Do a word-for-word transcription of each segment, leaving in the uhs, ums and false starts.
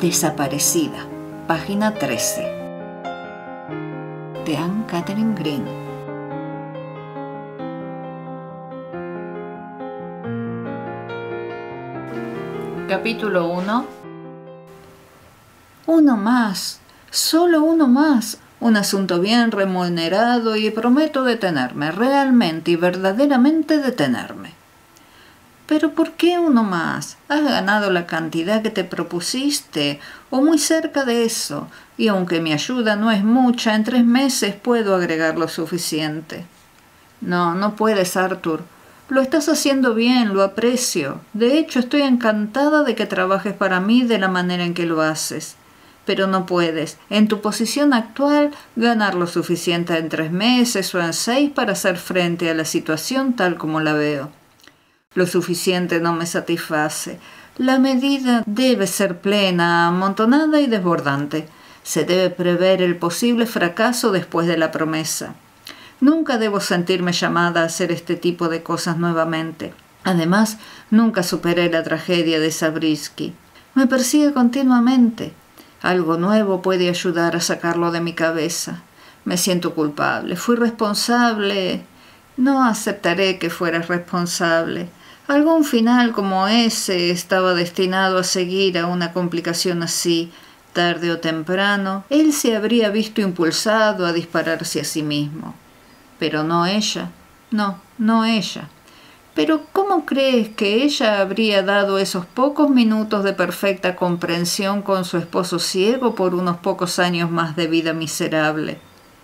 Desaparecida, página trece. De Anne Catherine Green. Capítulo uno. Uno más, solo uno más. Un asunto bien remunerado y prometo detenerme, realmente y verdaderamente detenerme. ¿Pero por qué uno más? Has ganado la cantidad que te propusiste, o muy cerca de eso, y aunque mi ayuda no es mucha, en tres meses puedo agregar lo suficiente. No, no puedes, Arthur. Lo estás haciendo bien, lo aprecio. De hecho, estoy encantada de que trabajes para mí de la manera en que lo haces. Pero no puedes, en tu posición actual, ganar lo suficiente en tres meses o en seis para hacer frente a la situación tal como la veo. Lo suficiente no me satisface. La medida debe ser plena, amontonada y desbordante. Se debe prever el posible fracaso después de la promesa. Nunca debo sentirme llamada a hacer este tipo de cosas nuevamente. Además, nunca superé la tragedia de Zabriskie. Me persigue continuamente. Algo nuevo puede ayudar a sacarlo de mi cabeza. Me siento culpable. Fui responsable. No aceptaré que fueras responsable. Algún final como ese estaba destinado a seguir a una complicación así. Tarde o temprano, él se habría visto impulsado a dispararse a sí mismo. Pero no ella. No, no ella. Pero ¿cómo crees que ella habría dado esos pocos minutos de perfecta comprensión con su esposo ciego por unos pocos años más de vida miserable?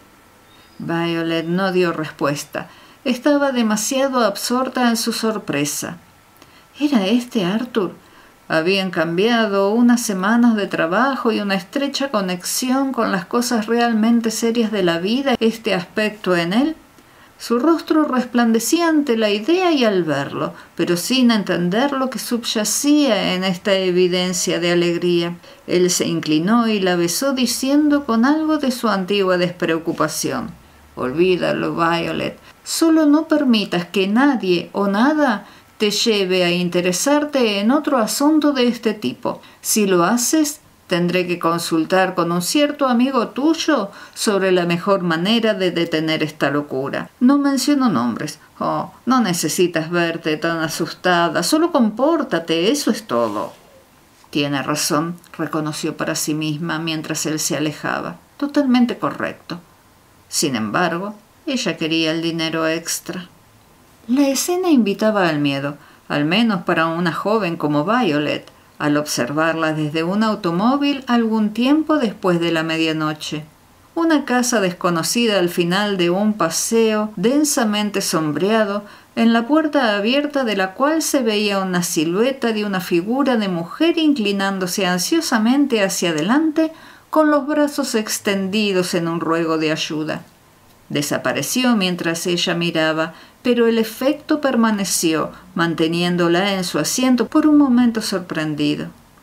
Violet no dio respuesta. Estaba demasiado absorta en su sorpresa. ¿Era este Arthur? Habían cambiado unas semanas de trabajo y una estrecha conexión con las cosas realmente serias de la vida este aspecto en él. Su rostro resplandecía ante la idea y al verlo, pero sin entender lo que subyacía en esta evidencia de alegría. Él se inclinó y la besó diciendo con algo de su antigua despreocupación: «Olvídalo, Violet. Solo no permitas que nadie o nada te lleve a interesarte en otro asunto de este tipo. Si lo haces, tendré que consultar con un cierto amigo tuyo sobre la mejor manera de detener esta locura. No menciono nombres. Oh, no necesitas verte tan asustada. Solo compórtate, eso es todo». Tiene razón, reconoció para sí misma mientras él se alejaba. Totalmente correcto. Sin embargo, ella quería el dinero extra. La escena invitaba al miedo, al menos para una joven como Violet, al observarla desde un automóvil algún tiempo después de la medianoche. Una casa desconocida al final de un paseo densamente sombreado, en la puerta abierta de la cual se veía una silueta de una figura de mujer inclinándose ansiosamente hacia adelante con los brazos extendidos en un ruego de ayuda. Desapareció mientras ella miraba, pero el efecto permaneció, manteniéndola en su asiento por un momento sorprendido.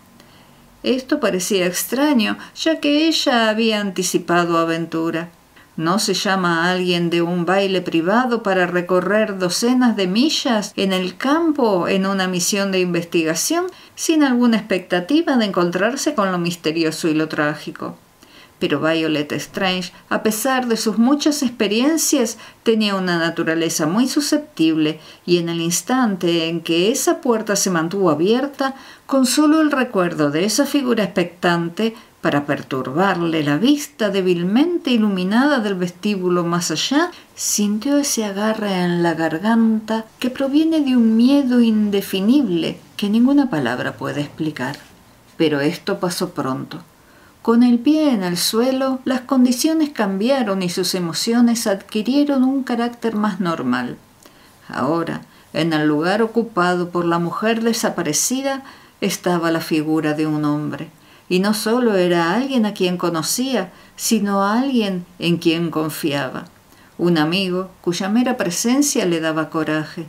Esto parecía extraño, ya que ella había anticipado aventura. ¿No se llama a alguien de un baile privado para recorrer docenas de millas en el campo en una misión de investigación, sin alguna expectativa de encontrarse con lo misterioso y lo trágico? Pero Violet Strange, a pesar de sus muchas experiencias, tenía una naturaleza muy susceptible, y en el instante en que esa puerta se mantuvo abierta, con solo el recuerdo de esa figura expectante para perturbarle la vista débilmente iluminada del vestíbulo más allá, sintió ese agarre en la garganta que proviene de un miedo indefinible que ninguna palabra puede explicar. Pero esto pasó pronto. Con el pie en el suelo, las condiciones cambiaron y sus emociones adquirieron un carácter más normal. Ahora, en el lugar ocupado por la mujer desaparecida, estaba la figura de un hombre. Y no solo era alguien a quien conocía, sino a alguien en quien confiaba. Un amigo cuya mera presencia le daba coraje.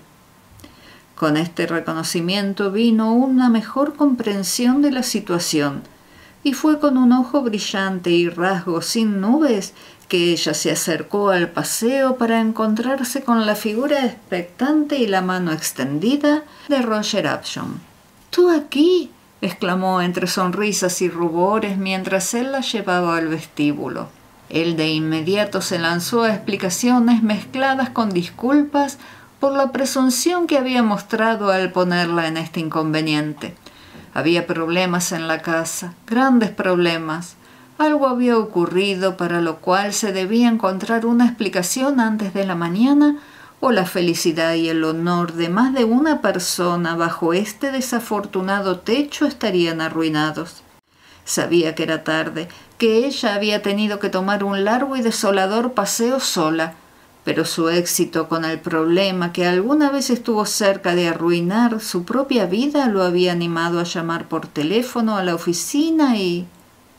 Con este reconocimiento vino una mejor comprensión de la situación, y fue con un ojo brillante y rasgos sin nubes que ella se acercó al paseo para encontrarse con la figura expectante y la mano extendida de Roger Upjohn. «¿Tú aquí?», exclamó entre sonrisas y rubores mientras él la llevaba al vestíbulo. Él de inmediato se lanzó a explicaciones mezcladas con disculpas por la presunción que había mostrado al ponerla en este inconveniente. Había problemas en la casa, grandes problemas. Algo había ocurrido para lo cual se debía encontrar una explicación antes de la mañana, o la felicidad y el honor de más de una persona bajo este desafortunado techo estarían arruinados. Sabía que era tarde, que ella había tenido que tomar un largo y desolador paseo sola, pero su éxito con el problema que alguna vez estuvo cerca de arruinar su propia vida lo había animado a llamar por teléfono a la oficina y...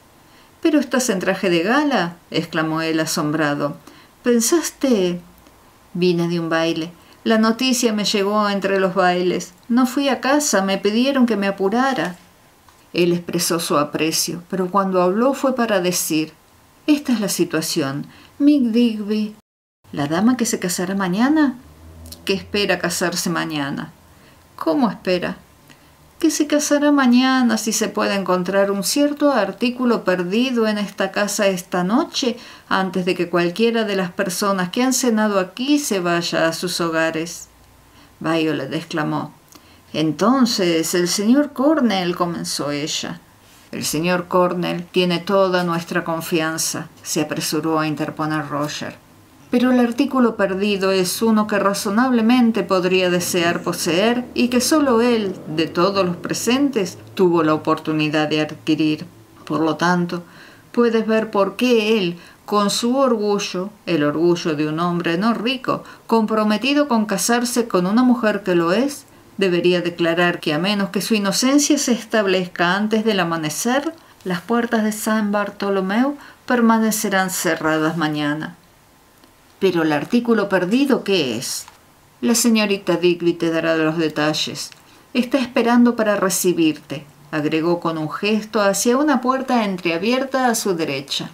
—¿Pero estás en traje de gala? —exclamó él asombrado. —¿Pensaste...? Vine de un baile. La noticia me llegó entre los bailes. No fui a casa, me pidieron que me apurara. Él expresó su aprecio, pero cuando habló fue para decir: esta es la situación. Mick Digby... ¿La dama que se casará mañana? ¿Qué espera casarse mañana? ¿Cómo espera? Que se casará mañana si se puede encontrar un cierto artículo perdido en esta casa esta noche antes de que cualquiera de las personas que han cenado aquí se vaya a sus hogares. Violet exclamó. Entonces, el señor Cornell, comenzó ella. El señor Cornell tiene toda nuestra confianza, se apresuró a interponer Roger. Pero el artículo perdido es uno que razonablemente podría desear poseer y que solo él, de todos los presentes, tuvo la oportunidad de adquirir. Por lo tanto, puedes ver por qué él, con su orgullo, el orgullo de un hombre no rico, comprometido con casarse con una mujer que lo es, debería declarar que a menos que su inocencia se establezca antes del amanecer, las puertas de San Bartolomeu permanecerán cerradas mañana. ¿Pero el artículo perdido qué es? La señorita Digby te dará los detalles. Está esperando para recibirte, agregó con un gesto hacia una puerta entreabierta a su derecha.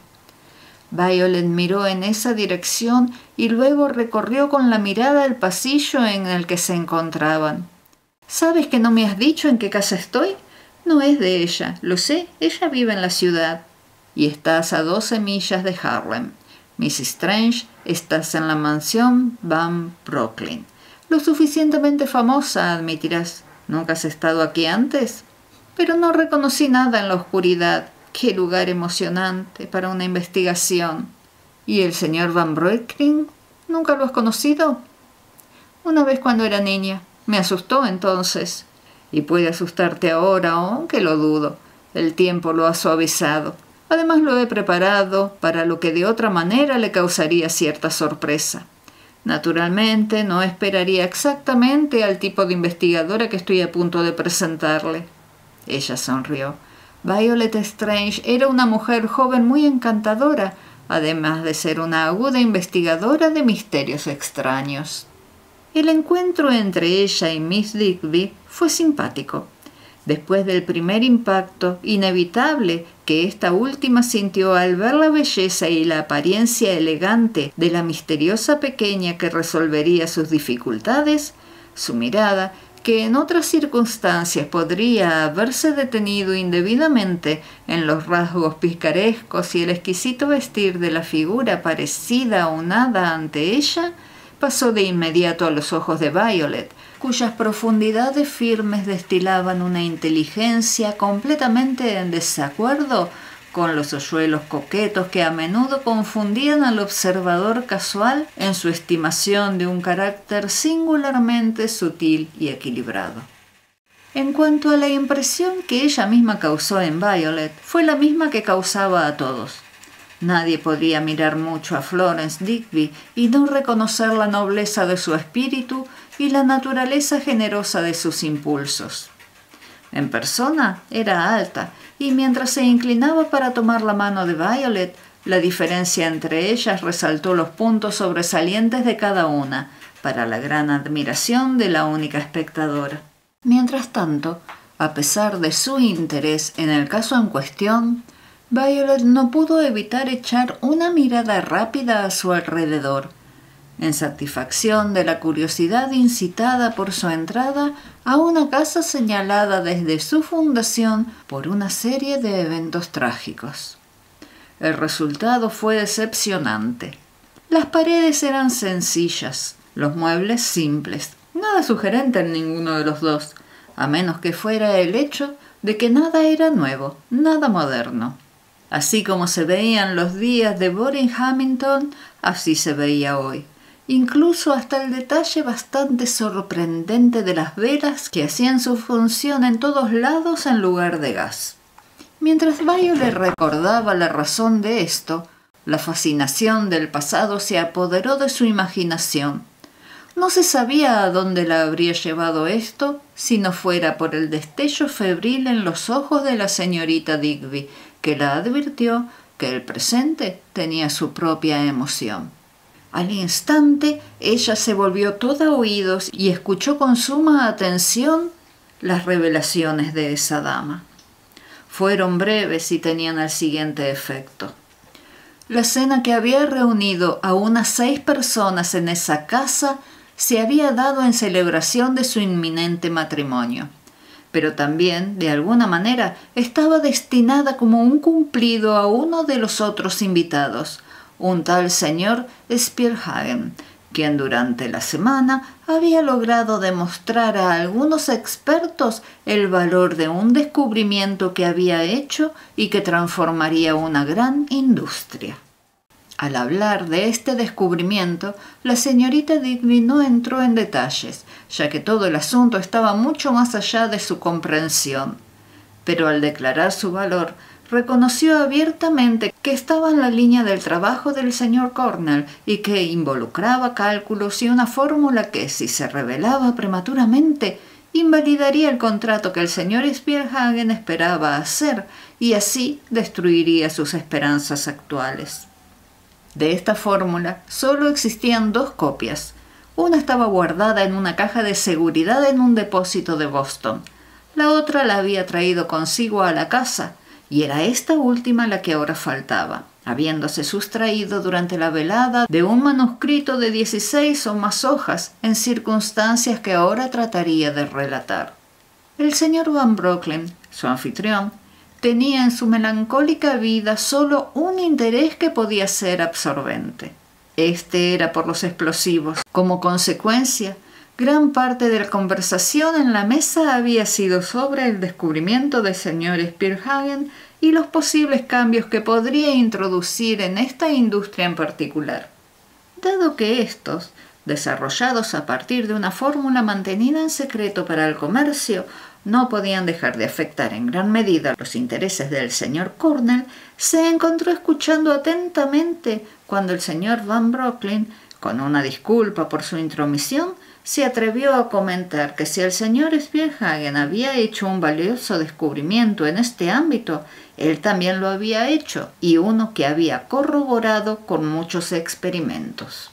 Violet miró en esa dirección y luego recorrió con la mirada el pasillo en el que se encontraban. ¿Sabes que no me has dicho en qué casa estoy? No es de ella, lo sé, ella vive en la ciudad. Y estás a doce millas de Harlem. Missis Strange, estás en la mansión Van Brocklin. Lo suficientemente famosa, admitirás. ¿Nunca has estado aquí antes? Pero no reconocí nada en la oscuridad. ¡Qué lugar emocionante para una investigación! ¿Y el señor Van Brocklin? ¿Nunca lo has conocido? Una vez cuando era niña. Me asustó entonces. Y puede asustarte ahora, aunque lo dudo. El tiempo lo ha suavizado. Además lo he preparado para lo que de otra manera le causaría cierta sorpresa. Naturalmente no esperaría exactamente al tipo de investigadora que estoy a punto de presentarle. Ella sonrió. Violet Strange era una mujer joven muy encantadora, además de ser una aguda investigadora de misterios extraños. El encuentro entre ella y Miss Digby fue simpático. Después del primer impacto inevitable que esta última sintió al ver la belleza y la apariencia elegante de la misteriosa pequeña que resolvería sus dificultades, su mirada, que en otras circunstancias podría haberse detenido indebidamente en los rasgos picarescos y el exquisito vestir de la figura parecida a un hada ante ella, pasó de inmediato a los ojos de Violet, cuyas profundidades firmes destilaban una inteligencia completamente en desacuerdo con los hoyuelos coquetos que a menudo confundían al observador casual en su estimación de un carácter singularmente sutil y equilibrado. En cuanto a la impresión que ella misma causó en Violet, fue la misma que causaba a todos. Nadie podía mirar mucho a Florence Digby y no reconocer la nobleza de su espíritu y la naturaleza generosa de sus impulsos. En persona era alta, y mientras se inclinaba para tomar la mano de Violet, la diferencia entre ellas resaltó los puntos sobresalientes de cada una, para la gran admiración de la única espectadora. Mientras tanto, a pesar de su interés en el caso en cuestión, Violet no pudo evitar echar una mirada rápida a su alrededor. en satisfacción de la curiosidad incitada por su entrada a una casa señalada desde su fundación por una serie de eventos trágicos. El resultado fue decepcionante. Las paredes eran sencillas, los muebles simples, nada sugerente en ninguno de los dos, a menos que fuera el hecho de que nada era nuevo, nada moderno. Así como se veían los días de Boring-Hamilton, así se veía hoy. Incluso hasta el detalle bastante sorprendente de las velas que hacían su función en todos lados en lugar de gas. Mientras Violet recordaba la razón de esto, la fascinación del pasado se apoderó de su imaginación. No se sabía a dónde la habría llevado esto si no fuera por el destello febril en los ojos de la señorita Digby, que la advirtió que el presente tenía su propia emoción. Al instante, ella se volvió toda oídos y escuchó con suma atención las revelaciones de esa dama. Fueron breves y tenían el siguiente efecto. La cena que había reunido a unas seis personas en esa casa se había dado en celebración de su inminente matrimonio, pero también, de alguna manera, estaba destinada como un cumplido a uno de los otros invitados, un tal señor Spielhagen, quien durante la semana había logrado demostrar a algunos expertos el valor de un descubrimiento que había hecho y que transformaría una gran industria. Al hablar de este descubrimiento, la señorita Digby no entró en detalles, ya que todo el asunto estaba mucho más allá de su comprensión. Pero al declarar su valor, reconoció abiertamente que estaba en la línea del trabajo del señor Cornell y que involucraba cálculos y una fórmula que, si se revelaba prematuramente, invalidaría el contrato que el señor Spielhagen esperaba hacer y así destruiría sus esperanzas actuales. De esta fórmula solo existían dos copias. Una estaba guardada en una caja de seguridad en un depósito de Boston. La otra la había traído consigo a la casa, y era esta última la que ahora faltaba, habiéndose sustraído durante la velada de un manuscrito de dieciséis o más hojas en circunstancias que ahora trataría de relatar. El señor Van Brocklin, su anfitrión, tenía en su melancólica vida solo un interés que podía ser absorbente. Este era por los explosivos. Como consecuencia, gran parte de la conversación en la mesa había sido sobre el descubrimiento del señor Spielhagen y los posibles cambios que podría introducir en esta industria en particular. Dado que estos, desarrollados a partir de una fórmula mantenida en secreto para el comercio, no podían dejar de afectar en gran medida los intereses del señor Cornell, se encontró escuchando atentamente cuando el señor Van Brocklin, con una disculpa por su intromisión, se atrevió a comentar que si el señor Spielhagen había hecho un valioso descubrimiento en este ámbito, él también lo había hecho, y uno que había corroborado con muchos experimentos.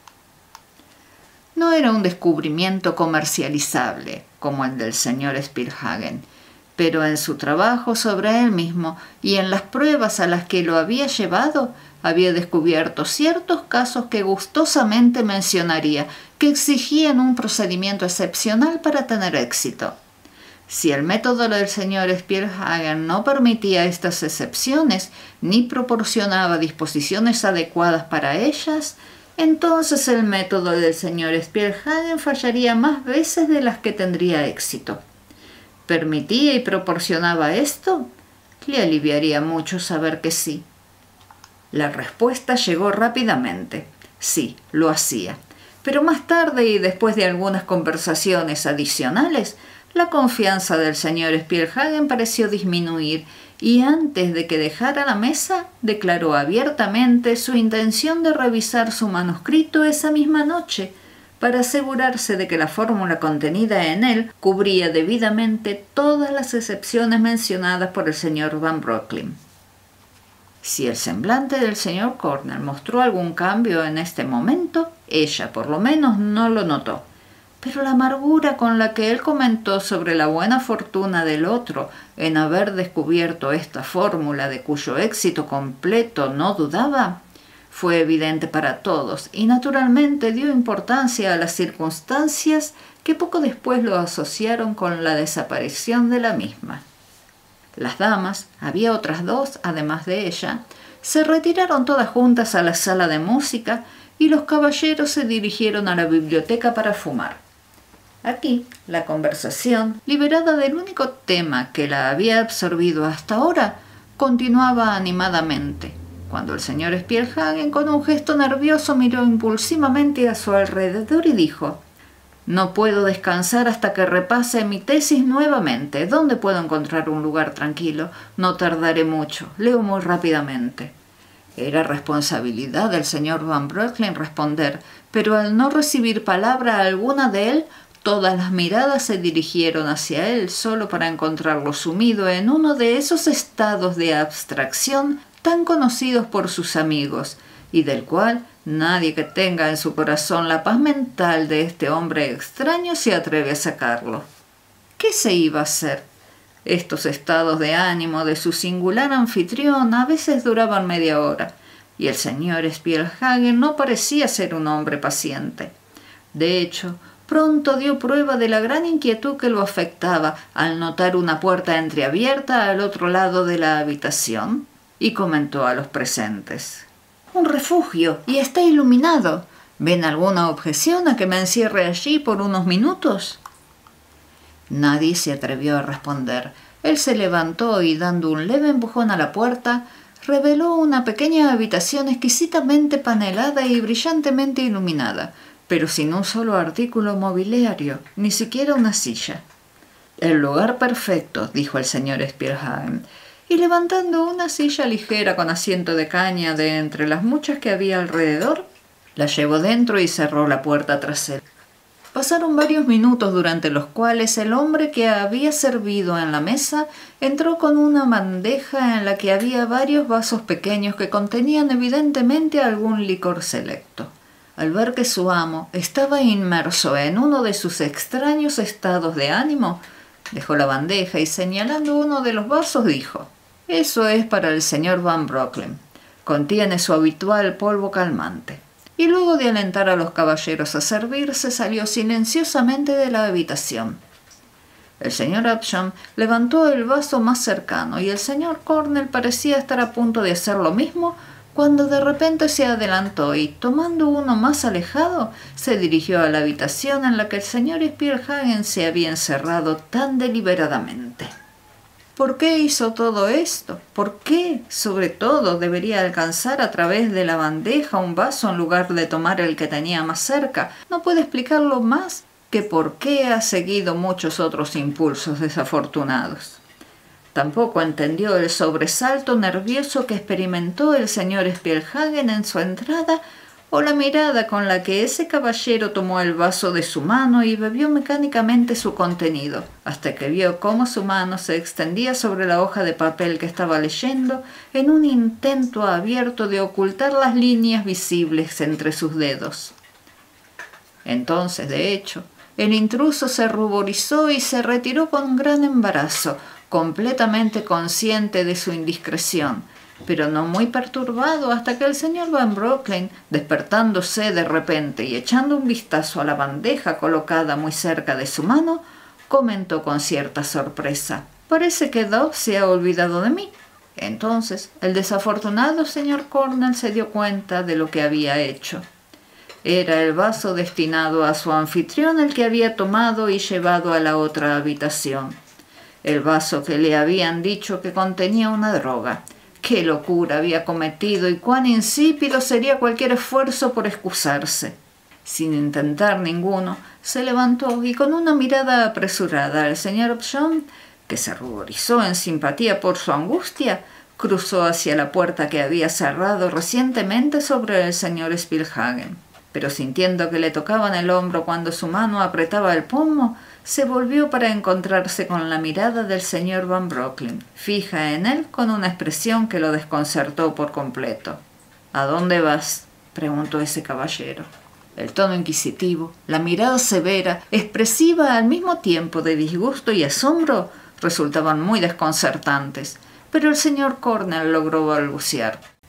No era un descubrimiento comercializable, como el del señor Spielhagen, pero en su trabajo sobre él mismo y en las pruebas a las que lo había llevado, había descubierto ciertos casos que gustosamente mencionaría, que exigían un procedimiento excepcional para tener éxito. Si el método del señor Spielhagen no permitía estas excepciones, ni proporcionaba disposiciones adecuadas para ellas, entonces el método del señor Spielhagen fallaría más veces de las que tendría éxito. ¿Permitía y proporcionaba esto? Le aliviaría mucho saber que sí. La respuesta llegó rápidamente. Sí, lo hacía. Pero más tarde y después de algunas conversaciones adicionales, la confianza del señor Spielhagen pareció disminuir y antes de que dejara la mesa, declaró abiertamente su intención de revisar su manuscrito esa misma noche para asegurarse de que la fórmula contenida en él cubría debidamente todas las excepciones mencionadas por el señor Van Brocklin. Si el semblante del señor Cornell mostró algún cambio en este momento, ella por lo menos no lo notó. Pero la amargura con la que él comentó sobre la buena fortuna del otro en haber descubierto esta fórmula de cuyo éxito completo no dudaba, fue evidente para todos y naturalmente dio importancia a las circunstancias que poco después lo asociaron con la desaparición de la misma. Las damas, había otras dos además de ella, se retiraron todas juntas a la sala de música y los caballeros se dirigieron a la biblioteca para fumar. Aquí, la conversación, liberada del único tema que la había absorbido hasta ahora, continuaba animadamente, cuando el señor Spielhagen, con un gesto nervioso, miró impulsivamente a su alrededor y dijo: «No puedo descansar hasta que repase mi tesis nuevamente. ¿Dónde puedo encontrar un lugar tranquilo? No tardaré mucho. Leo muy rápidamente». Era responsabilidad del señor Van Brocklin responder, pero al no recibir palabra alguna de él, todas las miradas se dirigieron hacia él solo para encontrarlo sumido en uno de esos estados de abstracción tan conocidos por sus amigos, y del cual nadie que tenga en su corazón la paz mental de este hombre extraño se atreve a sacarlo. ¿Qué se iba a hacer? Estos estados de ánimo de su singular anfitrión a veces duraban media hora, y el señor Spielhagen no parecía ser un hombre paciente. De hecho, pronto dio prueba de la gran inquietud que lo afectaba al notar una puerta entreabierta al otro lado de la habitación, y comentó a los presentes: «Un refugio, y está iluminado. ¿Ven alguna objeción a que me encierre allí por unos minutos?». Nadie se atrevió a responder. Él se levantó y, dando un leve empujón a la puerta, reveló una pequeña habitación exquisitamente panelada y brillantemente iluminada, pero sin un solo artículo mobiliario, ni siquiera una silla. «El lugar perfecto», dijo el señor Spielhagen, y levantando una silla ligera con asiento de caña de entre las muchas que había alrededor, la llevó dentro y cerró la puerta tras él. Pasaron varios minutos durante los cuales el hombre que había servido en la mesa entró con una bandeja en la que había varios vasos pequeños que contenían evidentemente algún licor selecto. Al ver que su amo estaba inmerso en uno de sus extraños estados de ánimo, dejó la bandeja y, señalando uno de los vasos, dijo: «Eso es para el señor Van Brocklin. Contiene su habitual polvo calmante». Y luego de alentar a los caballeros a servirse, salió silenciosamente de la habitación. El señor Upsham levantó el vaso más cercano y el señor Cornell parecía estar a punto de hacer lo mismo cuando de repente se adelantó y, tomando uno más alejado, se dirigió a la habitación en la que el señor Spielhagen se había encerrado tan deliberadamente. ¿Por qué hizo todo esto? ¿Por qué, sobre todo, debería alcanzar a través de la bandeja un vaso en lugar de tomar el que tenía más cerca? No puede explicarlo más que por qué ha seguido muchos otros impulsos desafortunados. Tampoco entendió el sobresalto nervioso que experimentó el señor Spielhagen en su entrada, o la mirada con la que ese caballero tomó el vaso de su mano y bebió mecánicamente su contenido, hasta que vio cómo su mano se extendía sobre la hoja de papel que estaba leyendo en un intento abierto de ocultar las líneas visibles entre sus dedos. Entonces, de hecho, el intruso se ruborizó y se retiró con gran embarazo, completamente consciente de su indiscreción, pero no muy perturbado, hasta que el señor Van Brocklin, despertándose de repente y echando un vistazo a la bandeja colocada muy cerca de su mano, comentó con cierta sorpresa: «Parece que Dove se ha olvidado de mí». Entonces el desafortunado señor Cornell se dio cuenta de lo que había hecho. Era el vaso destinado a su anfitrión el que había tomado y llevado a la otra habitación. El vaso que le habían dicho que contenía una droga. ¡Qué locura había cometido y cuán insípido sería cualquier esfuerzo por excusarse! Sin intentar ninguno, se levantó y, con una mirada apresurada al señor Upsham, que se ruborizó en simpatía por su angustia, cruzó hacia la puerta que había cerrado recientemente sobre el señor Spielhagen. Pero sintiendo que le tocaban el hombro cuando su mano apretaba el pomo, se volvió para encontrarse con la mirada del señor Van Brocklin, fija en él con una expresión que lo desconcertó por completo. «¿A dónde vas?», preguntó ese caballero. El tono inquisitivo, la mirada severa, expresiva al mismo tiempo de disgusto y asombro, resultaban muy desconcertantes, pero el señor Cornell logró balbucear: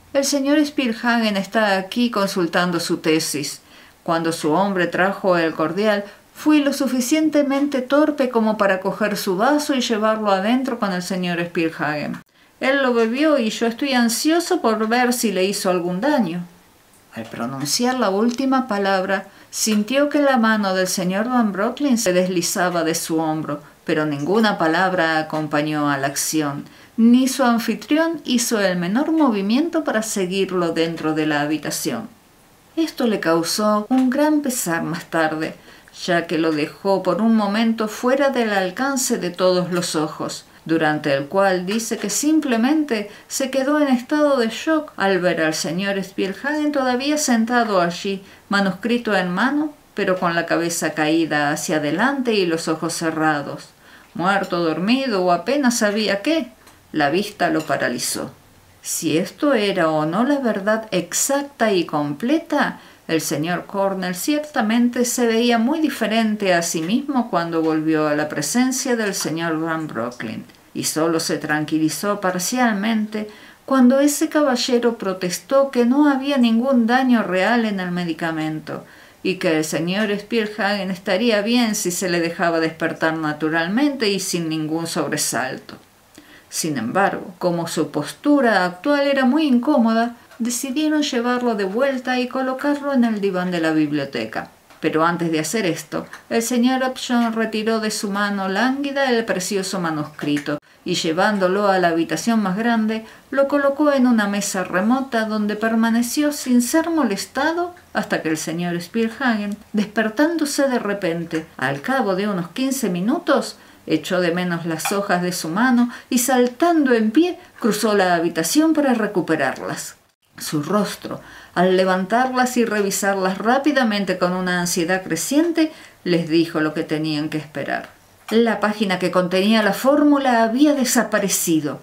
El señor Spielhagen está aquí consultando su tesis. Cuando su hombre trajo el cordial, fui lo suficientemente torpe como para coger su vaso y llevarlo adentro con el señor Spielhagen. Él lo bebió y yo estoy ansioso por ver si le hizo algún daño». Al pronunciar la última palabra, sintió que la mano del señor Van Brocklin se deslizaba de su hombro, pero ninguna palabra acompañó a la acción, ni su anfitrión hizo el menor movimiento para seguirlo dentro de la habitación. Esto le causó un gran pesar más tarde, ya que lo dejó por un momento fuera del alcance de todos los ojos, durante el cual dice que simplemente se quedó en estado de shock al ver al señor Spielhagen todavía sentado allí, manuscrito en mano, pero con la cabeza caída hacia adelante y los ojos cerrados. Muerto, dormido o apenas sabía qué, la vista lo paralizó. Si esto era o no la verdad exacta y completa, el señor Cornell ciertamente se veía muy diferente a sí mismo cuando volvió a la presencia del señor Van Brocklin, y solo se tranquilizó parcialmente cuando ese caballero protestó que no había ningún daño real en el medicamento, y que el señor Spielhagen estaría bien si se le dejaba despertar naturalmente y sin ningún sobresalto. Sin embargo, como su postura actual era muy incómoda, decidieron llevarlo de vuelta y colocarlo en el diván de la biblioteca. Pero antes de hacer esto, el señor Upjohn retiró de su mano lánguida el precioso manuscrito y, llevándolo a la habitación más grande, lo colocó en una mesa remota donde permaneció sin ser molestado hasta que el señor Spielhagen, despertándose de repente al cabo de unos quince minutos, echó de menos las hojas de su mano y, saltando en pie, cruzó la habitación para recuperarlas. Su rostro, al levantarlas y revisarlas rápidamente con una ansiedad creciente, les dijo lo que tenían que esperar. La página que contenía la fórmula había desaparecido.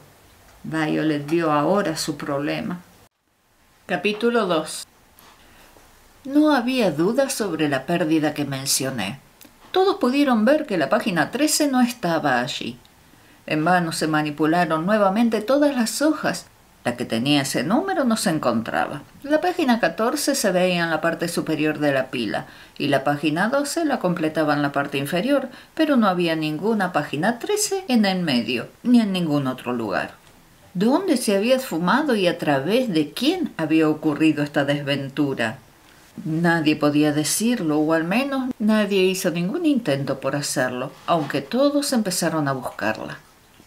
Violet vio ahora su problema. Capítulo dos. No había duda sobre la pérdida que mencioné. Todos pudieron ver que la página trece no estaba allí. En vano se manipularon nuevamente todas las hojas. La que tenía ese número no se encontraba. La página catorce se veía en la parte superior de la pila y la página doce la completaba en la parte inferior, pero no había ninguna página trece en el medio, ni en ningún otro lugar. ¿Dónde se había esfumado y a través de quién había ocurrido esta desventura? Nadie podía decirlo, o al menos nadie hizo ningún intento por hacerlo, aunque todos empezaron a buscarla.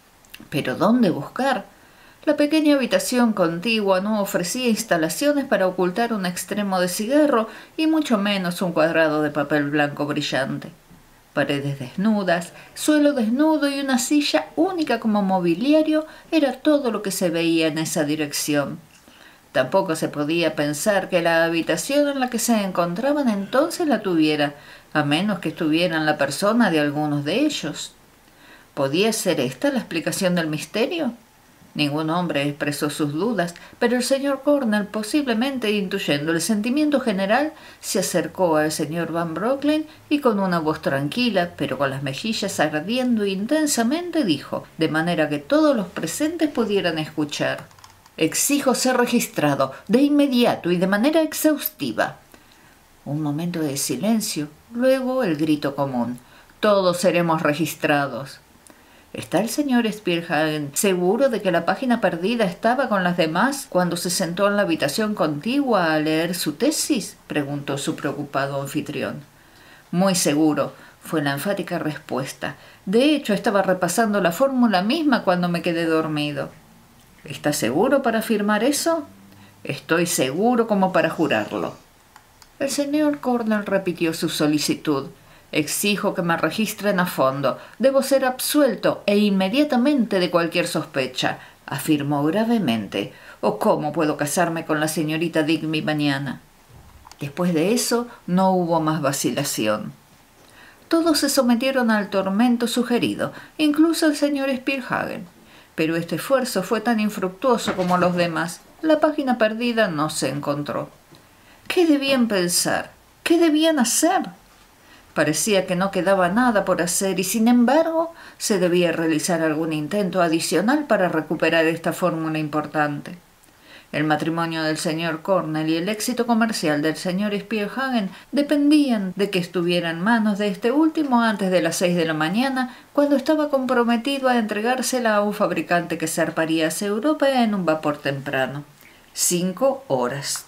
¿Pero dónde buscar? La pequeña habitación contigua no ofrecía instalaciones para ocultar un extremo de cigarro y mucho menos un cuadrado de papel blanco brillante. Paredes desnudas, suelo desnudo y una silla única como mobiliario era todo lo que se veía en esa dirección. Tampoco se podía pensar que la habitación en la que se encontraban entonces la tuviera, a menos que estuviera en la persona de algunos de ellos. ¿Podía ser esta la explicación del misterio? Ningún hombre expresó sus dudas, pero el señor Cornell, posiblemente intuyendo el sentimiento general, se acercó al señor Van Brocklin y con una voz tranquila, pero con las mejillas ardiendo intensamente, dijo, de manera que todos los presentes pudieran escuchar: «Exijo ser registrado, de inmediato y de manera exhaustiva». Un momento de silencio, luego el grito común: «Todos seremos registrados». ¿Está el señor Spielhagen seguro de que la página perdida estaba con las demás cuando se sentó en la habitación contigua a leer su tesis?, preguntó su preocupado anfitrión. Muy seguro, fue la enfática respuesta. De hecho, estaba repasando la fórmula misma cuando me quedé dormido. ¿Está seguro para afirmar eso? Estoy seguro como para jurarlo. El señor Cornell repitió su solicitud. Exijo que me registren a fondo. Debo ser absuelto e inmediatamente de cualquier sospecha, afirmó gravemente. ¿O cómo puedo casarme con la señorita Digby mañana? Después de eso no hubo más vacilación. Todos se sometieron al tormento sugerido, incluso el señor Spielhagen. Pero este esfuerzo fue tan infructuoso como los demás. La página perdida no se encontró. ¿Qué debían pensar? ¿Qué debían hacer? Parecía que no quedaba nada por hacer y, sin embargo, se debía realizar algún intento adicional para recuperar esta fórmula importante. El matrimonio del señor Cornell y el éxito comercial del señor Spielhagen dependían de que estuviera en manos de este último antes de las seis de la mañana, cuando estaba comprometido a entregársela a un fabricante que zarparía hacia Europa en un vapor temprano. Cinco horas.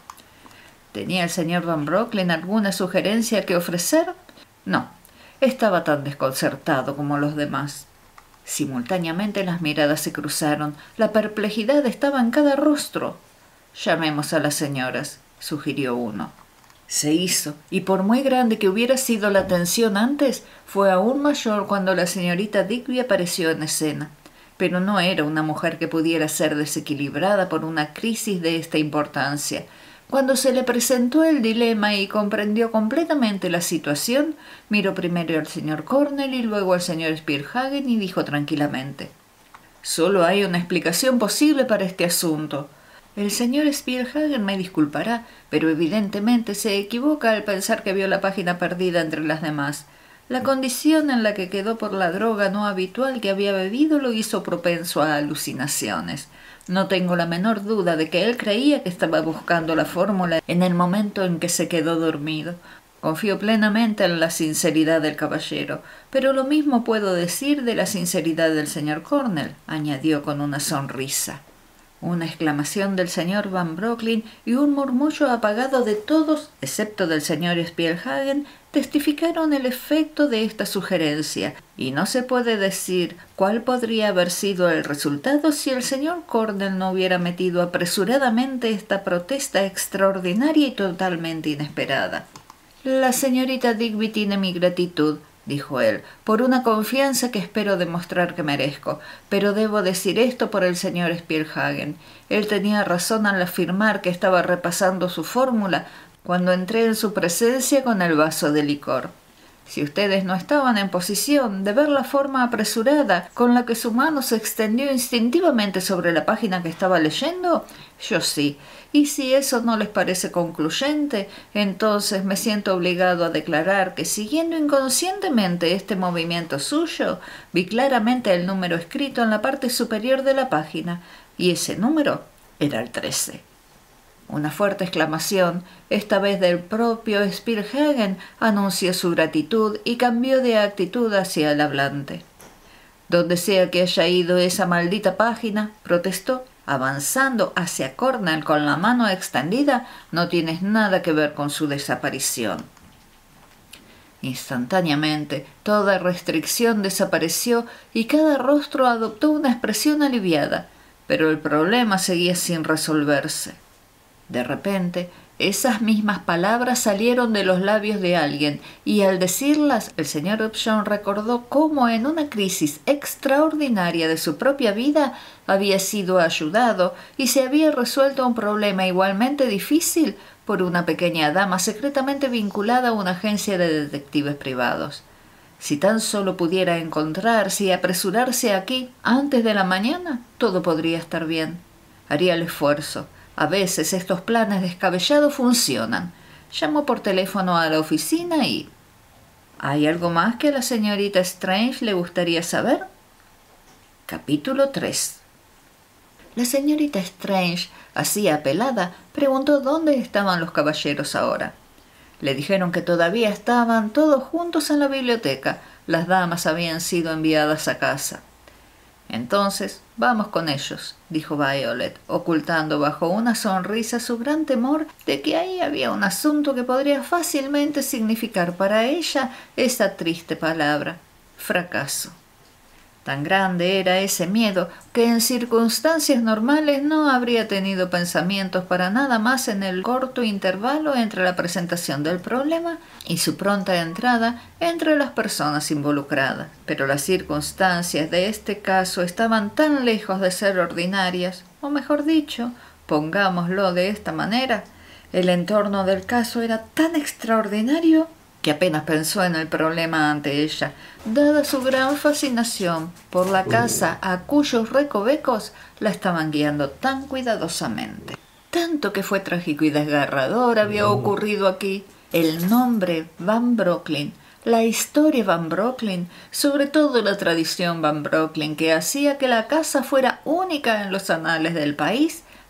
¿Tenía el señor Van Brocklin alguna sugerencia que ofrecer? No, estaba tan desconcertado como los demás. Simultáneamente las miradas se cruzaron. La perplejidad estaba en cada rostro. «Llamemos a las señoras», sugirió uno. Se hizo, y por muy grande que hubiera sido la tensión antes, fue aún mayor cuando la señorita Digby apareció en escena. Pero no era una mujer que pudiera ser desequilibrada por una crisis de esta importancia. Cuando se le presentó el dilema y comprendió completamente la situación, miró primero al señor Cornell y luego al señor Spielhagen y dijo tranquilamente: «Solo hay una explicación posible para este asunto. El señor Spielhagen me disculpará, pero evidentemente se equivoca al pensar que vio la página perdida entre las demás. La condición en la que quedó por la droga no habitual que había bebido lo hizo propenso a alucinaciones. No tengo la menor duda de que él creía que estaba buscando la fórmula en el momento en que se quedó dormido. Confío plenamente en la sinceridad del caballero, pero lo mismo puedo decir de la sinceridad del señor Cornell», añadió con una sonrisa. Una exclamación del señor Van Brocklin y un murmullo apagado de todos, excepto del señor Spielhagen, testificaron el efecto de esta sugerencia, y no se puede decir cuál podría haber sido el resultado si el señor Cornell no hubiera metido apresuradamente esta protesta extraordinaria y totalmente inesperada. «La señorita Digby tiene mi gratitud», dijo él, «por una confianza que espero demostrar que merezco, pero debo decir esto por el señor Spielhagen. Él tenía razón al afirmar que estaba repasando su fórmula cuando entré en su presencia con el vaso de licor. Si ustedes no estaban en posición de ver la forma apresurada con la que su mano se extendió instintivamente sobre la página que estaba leyendo, yo sí. Y si eso no les parece concluyente, entonces me siento obligado a declarar que, siguiendo inconscientemente este movimiento suyo, vi claramente el número escrito en la parte superior de la página, y ese número era el trece. Una fuerte exclamación, esta vez del propio Spielhagen, anunció su gratitud y cambió de actitud hacia el hablante. «Donde sea que haya ido esa maldita página», protestó, avanzando hacia Cornell con la mano extendida, «no tienes nada que ver con su desaparición». Instantáneamente, toda restricción desapareció y cada rostro adoptó una expresión aliviada, pero el problema seguía sin resolverse. De repente, esas mismas palabras salieron de los labios de alguien, y al decirlas, el señor Upjohn recordó cómo en una crisis extraordinaria de su propia vida había sido ayudado y se había resuelto un problema igualmente difícil por una pequeña dama secretamente vinculada a una agencia de detectives privados. Si tan solo pudiera encontrarse y apresurarse aquí antes de la mañana, todo podría estar bien. Haría el esfuerzo. A veces estos planes descabellados funcionan. Llamó por teléfono a la oficina y... ¿Hay algo más que a la señorita Strange le gustaría saber? Capítulo tres. La señorita Strange, así apelada, preguntó dónde estaban los caballeros ahora. Le dijeron que todavía estaban todos juntos en la biblioteca. Las damas habían sido enviadas a casa. «Entonces, vamos con ellos», dijo Violet, ocultando bajo una sonrisa su gran temor de que ahí había un asunto que podría fácilmente significar para ella esa triste palabra: fracaso. Tan grande era ese miedo que en circunstancias normales no habría tenido pensamientos para nada más en el corto intervalo entre la presentación del problema y su pronta entrada entre las personas involucradas. Pero las circunstancias de este caso estaban tan lejos de ser ordinarias, o mejor dicho, pongámoslo de esta manera, el entorno del caso era tan extraordinario que apenas pensó en el problema ante ella, dada su gran fascinación por la casa a cuyos recovecos la estaban guiando tan cuidadosamente. Tanto que fue trágico y desgarrador había ocurrido aquí. El nombre Van Brocklin, la historia Van Brocklin, sobre todo la tradición Van Brocklin que hacía que la casa fuera única en los anales del país,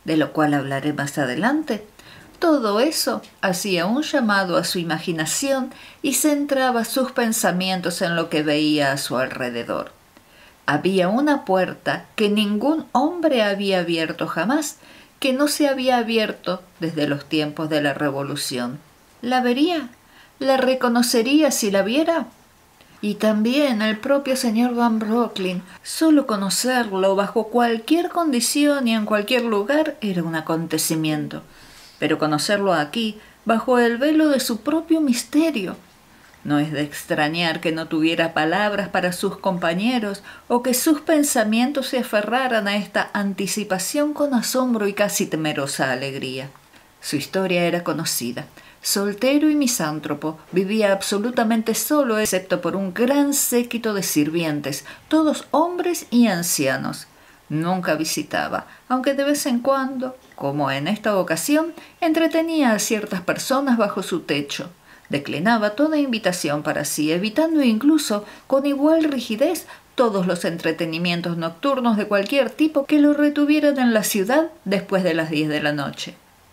de lo cual hablaré más adelante, todo eso hacía un llamado a su imaginación y centraba sus pensamientos en lo que veía a su alrededor. Había una puerta que ningún hombre había abierto jamás, que no se había abierto desde los tiempos de la Revolución. ¿La vería? ¿La reconocería si la viera? Y también el propio señor Van Brocklin, solo conocerlo bajo cualquier condición y en cualquier lugar era un acontecimiento. Pero conocerlo aquí, bajo el velo de su propio misterio. No es de extrañar que no tuviera palabras para sus compañeros o que sus pensamientos se aferraran a esta anticipación con asombro y casi temerosa alegría. Su historia era conocida. Soltero y misántropo, vivía absolutamente solo excepto por un gran séquito de sirvientes, todos hombres y ancianos. Nunca visitaba, aunque de vez en cuando, como en esta ocasión, entretenía a ciertas personas bajo su techo. Declinaba toda invitación para sí, evitando incluso, con igual rigidez, todos los entretenimientos nocturnos de cualquier tipo que lo retuvieran en la ciudad después de las diez de la noche.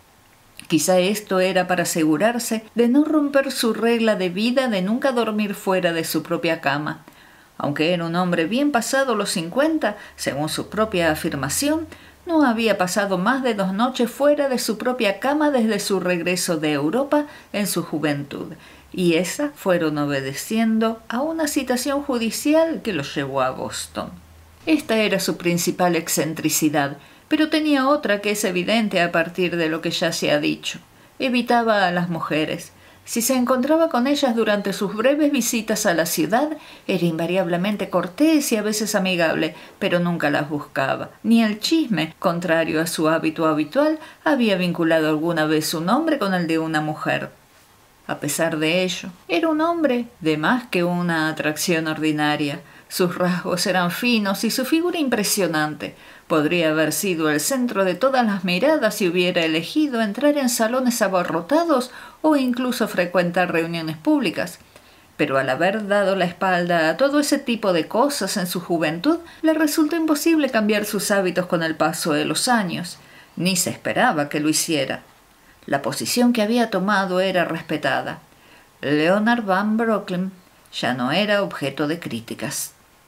Quizá esto era para asegurarse de no romper su regla de vida de nunca dormir fuera de su propia cama. Aunque era un hombre bien pasado los cincuenta, según su propia afirmación, no había pasado más de dos noches fuera de su propia cama desde su regreso de Europa en su juventud, y esas fueron obedeciendo a una citación judicial que lo llevó a Boston. Esta era su principal excentricidad, pero tenía otra que es evidente a partir de lo que ya se ha dicho. Evitaba a las mujeres. Si se encontraba con ellas durante sus breves visitas a la ciudad, era invariablemente cortés y a veces amigable, pero nunca las buscaba. Ni el chisme, contrario a su hábito habitual, había vinculado alguna vez su nombre con el de una mujer. A pesar de ello, era un hombre de más que una atracción ordinaria. Sus rasgos eran finos y su figura impresionante. Podría haber sido el centro de todas las miradas si hubiera elegido entrar en salones abarrotados o incluso frecuentar reuniones públicas. Pero al haber dado la espalda a todo ese tipo de cosas en su juventud, le resultó imposible cambiar sus hábitos con el paso de los años. Ni se esperaba que lo hiciera. La posición que había tomado era respetada. Leonard Van Brocklin ya no era objeto de críticas.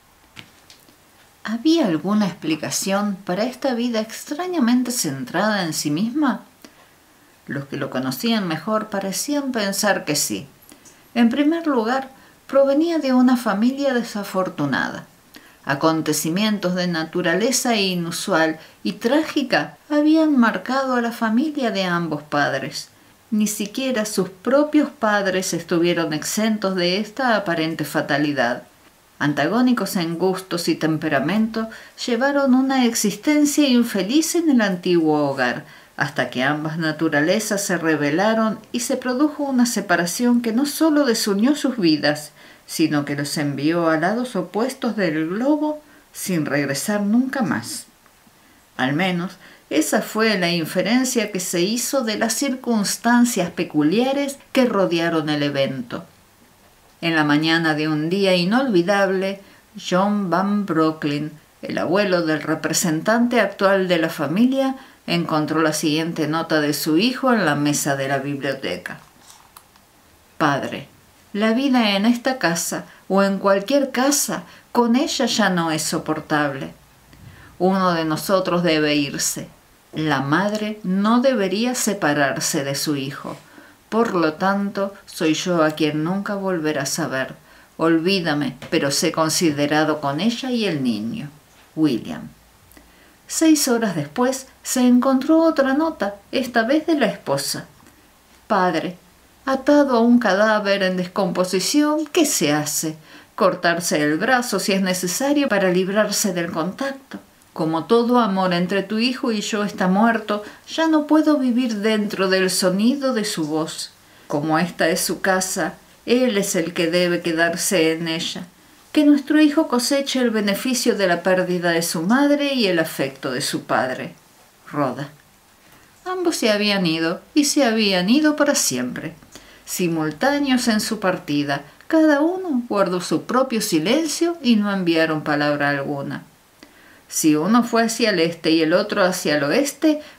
¿Había alguna explicación para esta vida extrañamente centrada en sí misma? Los que lo conocían mejor parecían pensar que sí. En primer lugar, provenía de una familia desafortunada. Acontecimientos de naturaleza inusual y trágica habían marcado a la familia de ambos padres. Ni siquiera sus propios padres estuvieron exentos de esta aparente fatalidad. Antagónicos en gustos y temperamento, llevaron una existencia infeliz en el antiguo hogar, hasta que ambas naturalezas se rebelaron y se produjo una separación que no solo desunió sus vidas, sino que los envió a lados opuestos del globo sin regresar nunca más. Al menos, esa fue la inferencia que se hizo de las circunstancias peculiares que rodearon el evento. En la mañana de un día inolvidable, John Van Brocklin, el abuelo del representante actual de la familia, encontró la siguiente nota de su hijo en la mesa de la biblioteca. Padre, la vida en esta casa, o en cualquier casa, con ella ya no es soportable. Uno de nosotros debe irse. La madre no debería separarse de su hijo. Por lo tanto, soy yo a quien nunca volverás a ver. Olvídame, pero sé considerado con ella y el niño. William. Seis horas después se encontró otra nota, esta vez de la esposa. Padre, atado a un cadáver en descomposición, ¿qué se hace? Cortarse el brazo si es necesario para librarse del contacto. Como todo amor entre tu hijo y yo está muerto, ya no puedo vivir dentro del sonido de su voz. Como esta es su casa, él es el que debe quedarse en ella. Que nuestro hijo coseche el beneficio de la pérdida de su madre y el afecto de su padre. Rhoda. Ambos se habían ido, y se habían ido para siempre. Simultáneos en su partida, cada uno guardó su propio silencio y no enviaron palabra alguna. Si uno fue hacia el este y el otro hacia el oeste,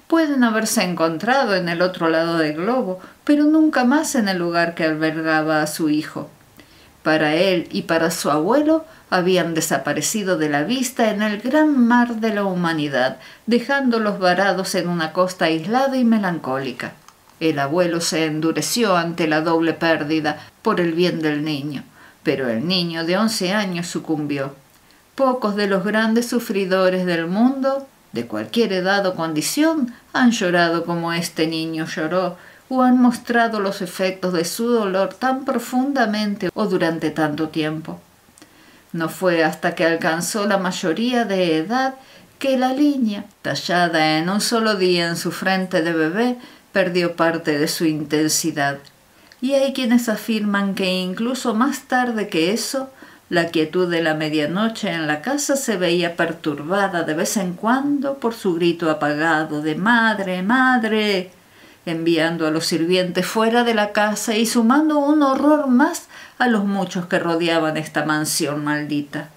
Pueden haberse encontrado en el otro lado del globo, pero nunca más en el lugar que albergaba a su hijo. Para él y para su abuelo habían desaparecido de la vista en el gran mar de la humanidad, dejándolos varados en una costa aislada y melancólica. El abuelo se endureció ante la doble pérdida por el bien del niño, pero el niño de once años sucumbió. Pocos de los grandes sufridores del mundo, de cualquier edad o condición, han llorado como este niño lloró, o han mostrado los efectos de su dolor tan profundamente o durante tanto tiempo. No fue hasta que alcanzó la mayoría de edad que la línea, tallada en un solo día en su frente de bebé, perdió parte de su intensidad. Y hay quienes afirman que incluso más tarde que eso, la quietud de la medianoche en la casa se veía perturbada de vez en cuando por su grito apagado de «¡Madre, madre!», enviando a los sirvientes fuera de la casa y sumando un horror más a los muchos que rodeaban esta mansión maldita.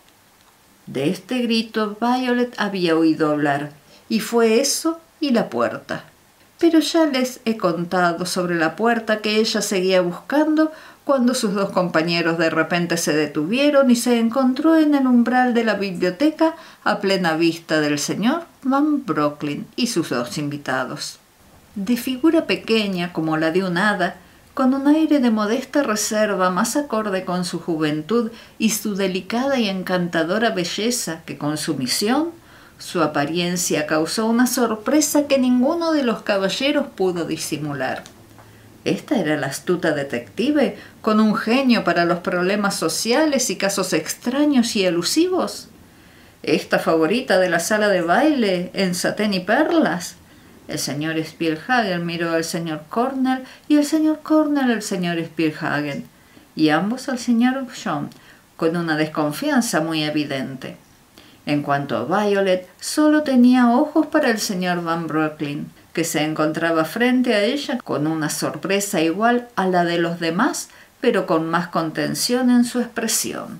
De este grito Violet había oído hablar, y fue eso y la puerta. Pero ya les he contado sobre la puerta que ella seguía buscando cuando sus dos compañeros de repente se detuvieron y se encontró en el umbral de la biblioteca a plena vista del señor Van Brocklin y sus dos invitados. De figura pequeña como la de un hada, con un aire de modesta reserva más acorde con su juventud y su delicada y encantadora belleza que con su misión, su apariencia causó una sorpresa que ninguno de los caballeros pudo disimular. Esta era la astuta detective, con un genio para los problemas sociales y casos extraños y elusivos. Esta favorita de la sala de baile, en satén y perlas. El señor Spielhagen miró al señor Cornell y el señor Cornell al señor Spielhagen, y ambos al señor Upjohn, con una desconfianza muy evidente. En cuanto a Violet, solo tenía ojos para el señor Van Brocklin, que se encontraba frente a ella con una sorpresa igual a la de los demás, pero con más contención en su expresión.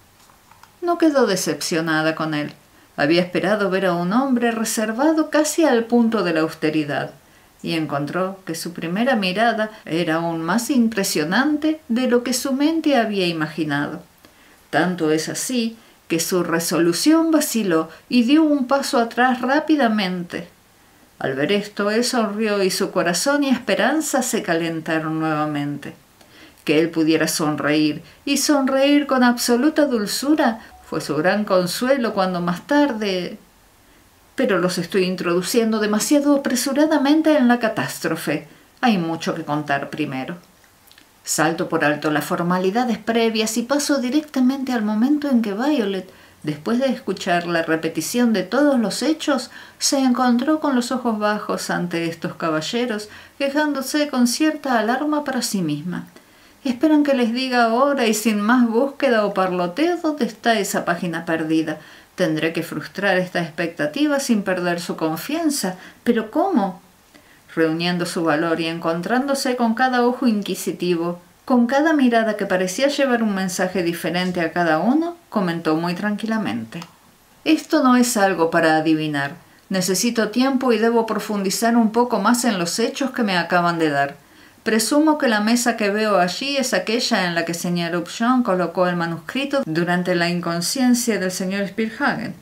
No quedó decepcionada con él. Había esperado ver a un hombre reservado casi al punto de la austeridad, y encontró que su primera mirada era aún más impresionante de lo que su mente había imaginado. Tanto es así que su resolución vaciló y dio un paso atrás rápidamente. Al ver esto, él sonrió y su corazón y esperanza se calentaron nuevamente. Que él pudiera sonreír, y sonreír con absoluta dulzura, fue su gran consuelo cuando más tarde... Pero los estoy introduciendo demasiado apresuradamente en la catástrofe. Hay mucho que contar primero. Salto por alto las formalidades previas y paso directamente al momento en que Violet, después de escuchar la repetición de todos los hechos, se encontró con los ojos bajos ante estos caballeros, quejándose con cierta alarma para sí misma. Esperan que les diga ahora y sin más búsqueda o parloteo dónde está esa página perdida. Tendré que frustrar esta expectativa sin perder su confianza. ¿Pero cómo? Reuniendo su valor y encontrándose con cada ojo inquisitivo, con cada mirada que parecía llevar un mensaje diferente a cada uno, comentó muy tranquilamente: «Esto no es algo para adivinar. Necesito tiempo y debo profundizar un poco más en los hechos que me acaban de dar. Presumo que la mesa que veo allí es aquella en la que señor Upjohn colocó el manuscrito durante la inconsciencia del señor Spielhagen».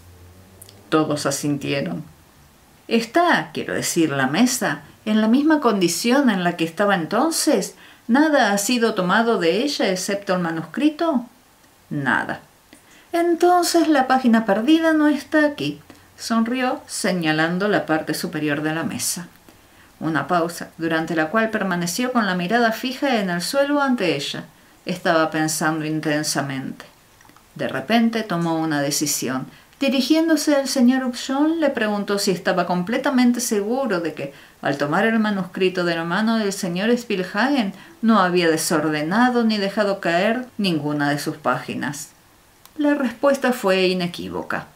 Todos asintieron. «¿Está, quiero decir, la mesa, en la misma condición en la que estaba entonces? ¿Nada ha sido tomado de ella excepto el manuscrito?» «Nada». «Entonces la página perdida no está aquí», sonrió, señalando la parte superior de la mesa. Una pausa, durante la cual permaneció con la mirada fija en el suelo ante ella. Estaba pensando intensamente. De repente tomó una decisión. Dirigiéndose al señor Upjohn, le preguntó si estaba completamente seguro de que, al tomar el manuscrito de la mano del señor Spielhagen, no había desordenado ni dejado caer ninguna de sus páginas. La respuesta fue inequívoca.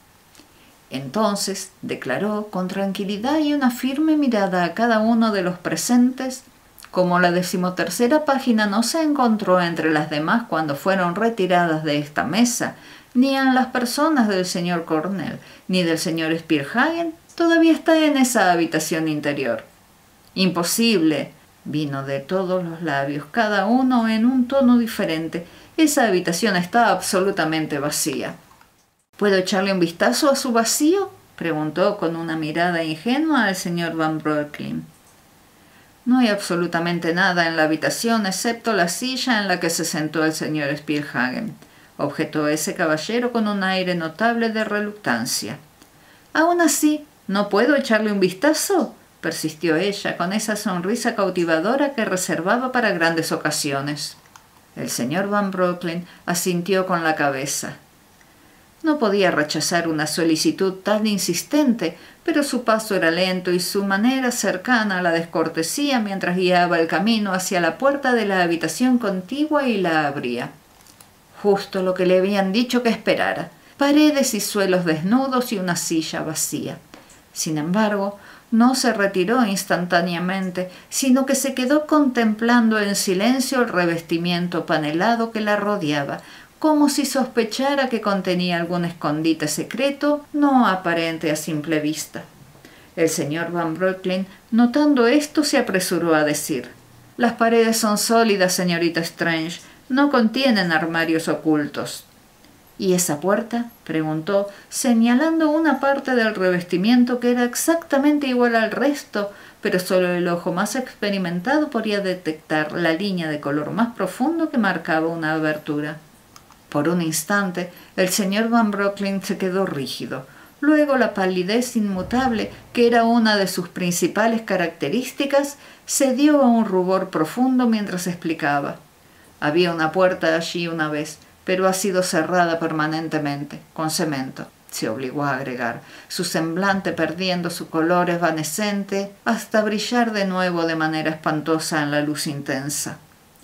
Entonces declaró con tranquilidad y una firme mirada a cada uno de los presentes: «Como la decimotercera página no se encontró entre las demás cuando fueron retiradas de esta mesa, ni en las personas del señor Cornell ni del señor Spielhagen, Todavía está en esa habitación interior. Imposible, vino de todos los labios, cada uno en un tono diferente. Esa habitación está absolutamente vacía. ¿Puedo echarle un vistazo a su vacío?, preguntó con una mirada ingenua al señor Van Brocklin. No hay absolutamente nada en la habitación excepto la silla en la que se sentó el señor Spielhagen, objetó ese caballero con un aire notable de reluctancia. Aún así, ¿no puedo echarle un vistazo?, persistió ella con esa sonrisa cautivadora que reservaba para grandes ocasiones. El señor Van Brocklin asintió con la cabeza. No podía rechazar una solicitud tan insistente, pero su paso era lento y su manera cercana a la descortesía mientras guiaba el camino hacia la puerta de la habitación contigua y la abría. Justo lo que le habían dicho que esperara: paredes y suelos desnudos y una silla vacía. Sin embargo, no se retiró instantáneamente, sino que se quedó contemplando en silencio el revestimiento panelado que la rodeaba, como si sospechara que contenía algún escondite secreto no aparente a simple vista. El señor Van Brocklin, notando esto, se apresuró a decir: «Las paredes son sólidas, señorita Strange, no contienen armarios ocultos». «¿Y esa puerta?», preguntó, señalando una parte del revestimiento que era exactamente igual al resto, pero solo el ojo más experimentado podía detectar la línea de color más profundo que marcaba una abertura. Por un instante el señor Van Brocklin se quedó rígido. Luego la palidez inmutable, que era una de sus principales características, cedió a un rubor profundo mientras explicaba. «Había una puerta allí una vez, pero ha sido cerrada permanentemente, con cemento», se obligó a agregar, su semblante perdiendo su color evanescente hasta brillar de nuevo de manera espantosa en la luz intensa.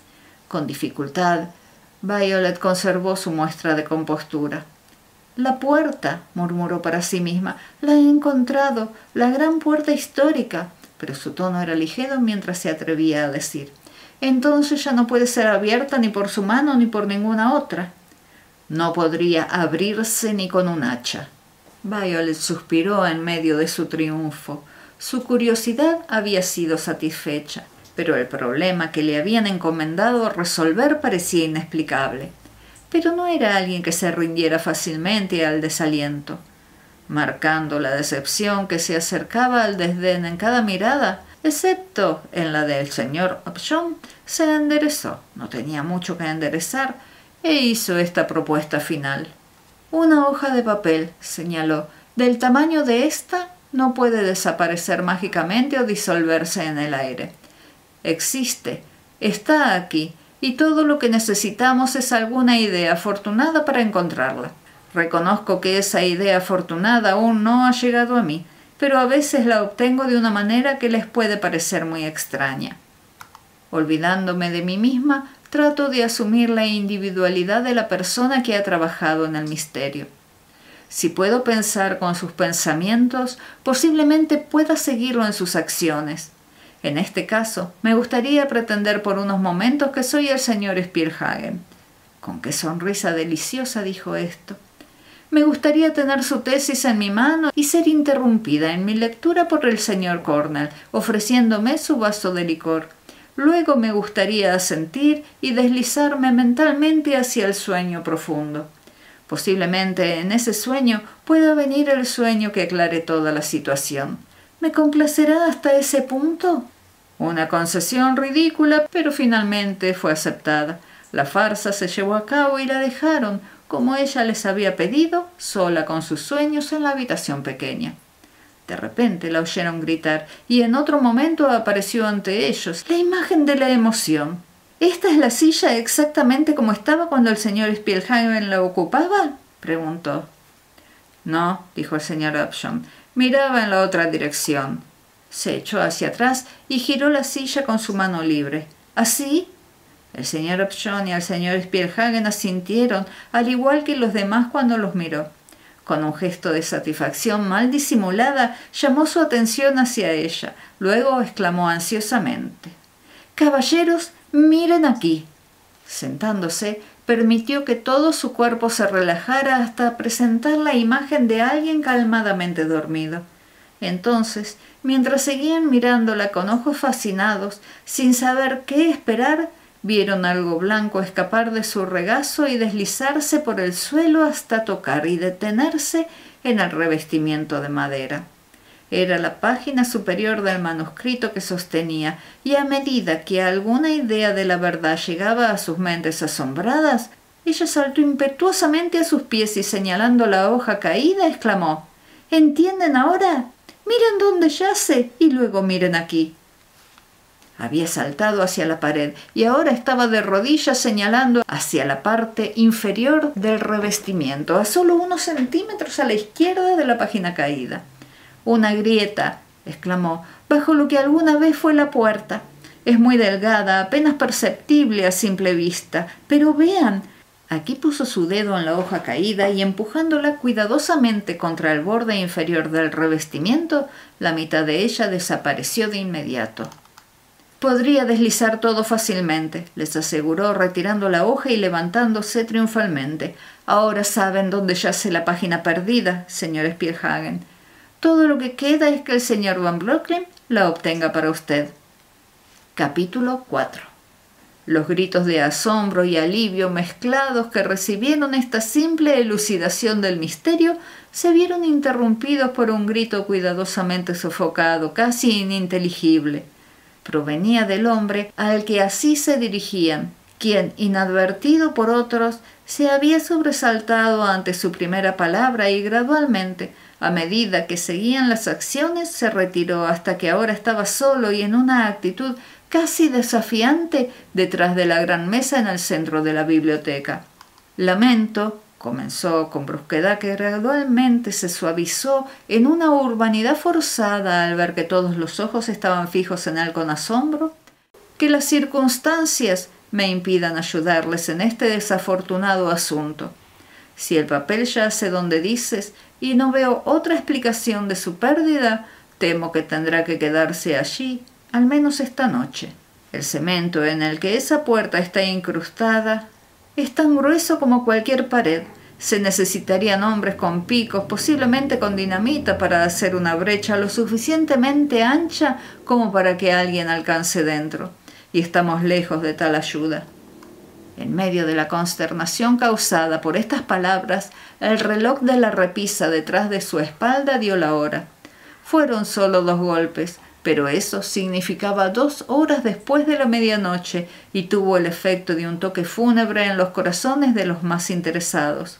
Con dificultad, Violet conservó su muestra de compostura. «La puerta», murmuró para sí misma, «la he encontrado, la gran puerta histórica», pero su tono era ligero mientras se atrevía a decir: «Entonces ya no puede ser abierta ni por su mano ni por ninguna otra». «No podría abrirse ni con un hacha». Violet suspiró en medio de su triunfo. Su curiosidad había sido satisfecha, pero el problema que le habían encomendado resolver parecía inexplicable. Pero no era alguien que se rindiera fácilmente al desaliento. Marcando la decepción que se acercaba al desdén en cada mirada, excepto en la del señor Upjohn, se enderezó, no tenía mucho que enderezar, e hizo esta propuesta final. «Una hoja de papel», señaló, «del tamaño de esta no puede desaparecer mágicamente o disolverse en el aire. Existe, está aquí, y todo lo que necesitamos es alguna idea afortunada para encontrarla. Reconozco que esa idea afortunada aún no ha llegado a mí, pero a veces la obtengo de una manera que les puede parecer muy extraña. Olvidándome de mí misma, trato de asumir la individualidad de la persona que ha trabajado en el misterio. Si puedo pensar con sus pensamientos, posiblemente pueda seguirlo en sus acciones. En este caso, me gustaría pretender por unos momentos que soy el señor Spielhagen». Con qué sonrisa deliciosa dijo esto. «Me gustaría tener su tesis en mi mano y ser interrumpida en mi lectura por el señor Cornell, ofreciéndome su vaso de licor. Luego me gustaría asentir y deslizarme mentalmente hacia el sueño profundo. Posiblemente en ese sueño pueda venir el sueño que aclare toda la situación. ¿Me complacerá hasta ese punto?». Una concesión ridícula, pero finalmente fue aceptada. La farsa se llevó a cabo y la dejaron, como ella les había pedido, sola con sus sueños en la habitación pequeña. De repente la oyeron gritar, y en otro momento apareció ante ellos la imagen de la emoción. «¿Esta es la silla exactamente como estaba cuando el señor Spielhagen la ocupaba?», preguntó. «No», dijo el señor Upjohn, «miraba en la otra dirección». Se echó hacia atrás y giró la silla con su mano libre. «¿Así?». El señor Upjohn y el señor Spielhagen asintieron, al igual que los demás cuando los miró. Con un gesto de satisfacción mal disimulada, llamó su atención hacia ella. Luego exclamó ansiosamente: «Caballeros, miren aquí». Sentándose, permitió que todo su cuerpo se relajara hasta presentar la imagen de alguien calmadamente dormido. Entonces, mientras seguían mirándola con ojos fascinados, sin saber qué esperar, vieron algo blanco escapar de su regazo y deslizarse por el suelo hasta tocar y detenerse en el revestimiento de madera. Era la página superior del manuscrito que sostenía, y a medida que alguna idea de la verdad llegaba a sus mentes asombradas, ella saltó impetuosamente a sus pies y, señalando la hoja caída, exclamó: «¿Entienden ahora? Miren dónde yace y luego miren aquí». Había saltado hacia la pared y ahora estaba de rodillas señalando hacia la parte inferior del revestimiento, a solo unos centímetros a la izquierda de la página caída. «Una grieta», exclamó, «bajo lo que alguna vez fue la puerta. Es muy delgada, apenas perceptible a simple vista, pero vean». Aquí puso su dedo en la hoja caída y, empujándola cuidadosamente contra el borde inferior del revestimiento, la mitad de ella desapareció de inmediato. «Podría deslizar todo fácilmente», les aseguró, retirando la hoja y levantándose triunfalmente. «Ahora saben dónde yace la página perdida, señor Spielhagen. Todo lo que queda es que el señor Van Brocklin la obtenga para usted». Capítulo cuatro. Los gritos de asombro y alivio mezclados que recibieron esta simple elucidación del misterio se vieron interrumpidos por un grito cuidadosamente sofocado, casi ininteligible. Provenía del hombre al que así se dirigían, quien, inadvertido por otros, se había sobresaltado ante su primera palabra y gradualmente, a medida que seguían las acciones, se retiró hasta que ahora estaba solo y en una actitud casi desafiante detrás de la gran mesa en el centro de la biblioteca. «Lamento», comenzó con brusquedad que gradualmente se suavizó en una urbanidad forzada al ver que todos los ojos estaban fijos en él con asombro, «que las circunstancias me impidan ayudarles en este desafortunado asunto. Si el papel yace donde dices y no veo otra explicación de su pérdida, temo que tendrá que quedarse allí, al menos esta noche. El cemento en el que esa puerta está incrustada es tan grueso como cualquier pared. Se necesitarían hombres con picos, posiblemente con dinamita, para hacer una brecha lo suficientemente ancha como para que alguien alcance dentro. Y estamos lejos de tal ayuda». En medio de la consternación causada por estas palabras, el reloj de la repisa detrás de su espalda dio la hora. Fueron solo dos golpes, pero eso significaba dos horas después de la medianoche y tuvo el efecto de un toque fúnebre en los corazones de los más interesados.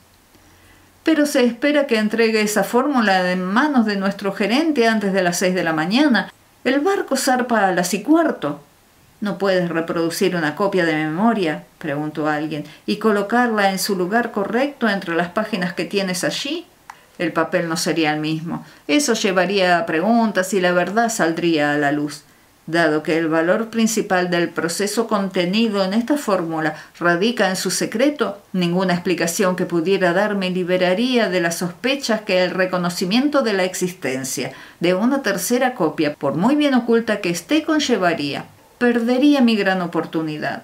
«Pero se espera que entregue esa fórmula en manos de nuestro gerente antes de las seis de la mañana. El barco zarpa a las y cuarto». «¿No puedes reproducir una copia de memoria?», preguntó alguien, «y colocarla en su lugar correcto entre las páginas que tienes allí». El papel no sería el mismo. Eso llevaría a preguntas y la verdad saldría a la luz. Dado que el valor principal del proceso contenido en esta fórmula radica en su secreto, ninguna explicación que pudiera darme liberaría de las sospechas que el reconocimiento de la existencia de una tercera copia, por muy bien oculta que esté, conllevaría. Perdería mi gran oportunidad.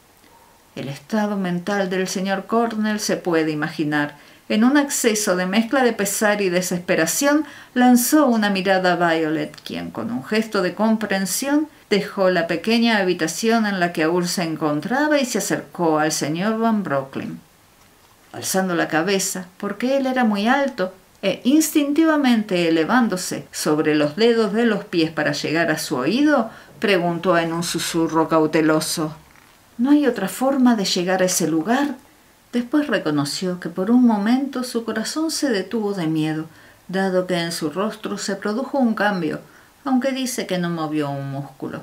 El estado mental del señor Cornell se puede imaginar. En un acceso de mezcla de pesar y desesperación, lanzó una mirada a Violet, quien, con un gesto de comprensión, dejó la pequeña habitación en la que aún se encontraba y se acercó al señor Van Brocklin. Alzando la cabeza, porque él era muy alto, e instintivamente elevándose sobre los dedos de los pies para llegar a su oído, preguntó en un susurro cauteloso: «¿No hay otra forma de llegar a ese lugar?». Después reconoció que por un momento su corazón se detuvo de miedo, dado que en su rostro se produjo un cambio, aunque dice que no movió un músculo.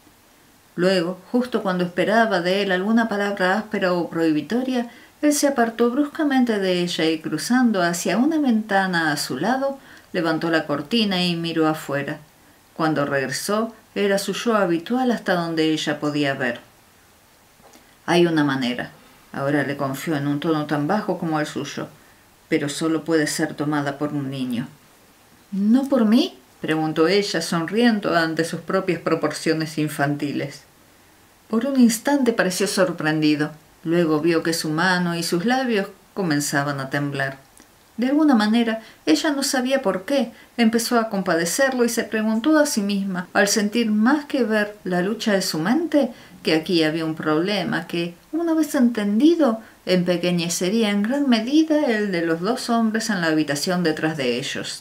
Luego, justo cuando esperaba de él alguna palabra áspera o prohibitoria, él se apartó bruscamente de ella y, cruzando hacia una ventana a su lado, levantó la cortina y miró afuera. Cuando regresó, era su yo habitual hasta donde ella podía ver. «Hay una manera», ahora le confió en un tono tan bajo como el suyo, «pero solo puede ser tomada por un niño». «¿No por mí?», preguntó ella, sonriendo ante sus propias proporciones infantiles. Por un instante pareció sorprendido. Luego vio que su mano y sus labios comenzaban a temblar. De alguna manera, ella no sabía por qué, empezó a compadecerlo y se preguntó a sí misma, al sentir más que ver la lucha de su mente, que aquí había un problema que, una vez entendido, empequeñecería en gran medida el de los dos hombres en la habitación detrás de ellos.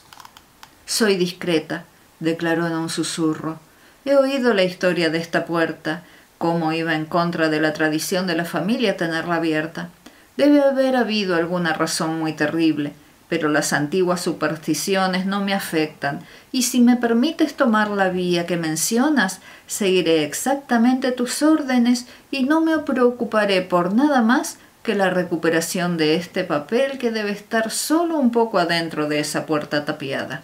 «Soy discreta», declaró en un susurro. «He oído la historia de esta puerta, cómo iba en contra de la tradición de la familia tenerla abierta. Debe haber habido alguna razón muy terrible, pero las antiguas supersticiones no me afectan, y si me permites tomar la vía que mencionas, seguiré exactamente tus órdenes y no me preocuparé por nada más que la recuperación de este papel que debe estar solo un poco adentro de esa puerta tapiada».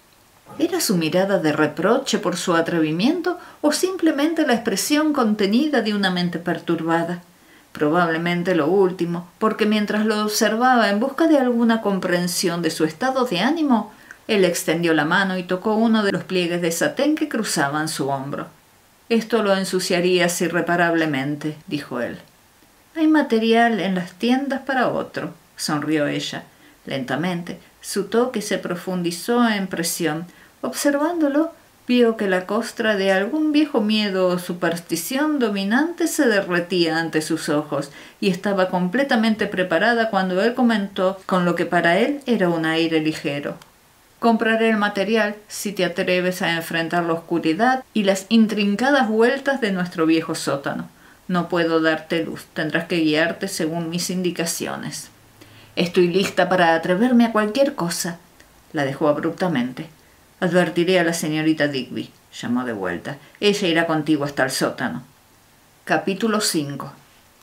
¿Era su mirada de reproche por su atrevimiento o simplemente la expresión contenida de una mente perturbada? Probablemente lo último, porque mientras lo observaba en busca de alguna comprensión de su estado de ánimo, él extendió la mano y tocó uno de los pliegues de satén que cruzaban su hombro. «Esto lo ensuciarías irreparablemente», dijo él. «Hay material en las tiendas para otro», sonrió ella. Lentamente, su toque se profundizó en presión. Observándolo, vio que la costra de algún viejo miedo o superstición dominante se derretía ante sus ojos y estaba completamente preparada cuando él comentó con lo que para él era un aire ligero: «Compraré el material si te atreves a enfrentar la oscuridad y las intrincadas vueltas de nuestro viejo sótano. No puedo darte luz, tendrás que guiarte según mis indicaciones». «Estoy lista para atreverme a cualquier cosa», la dejó abruptamente. «Advertiré a la señorita Digby», llamó de vuelta. «Ella irá contigo hasta el sótano». Capítulo cinco.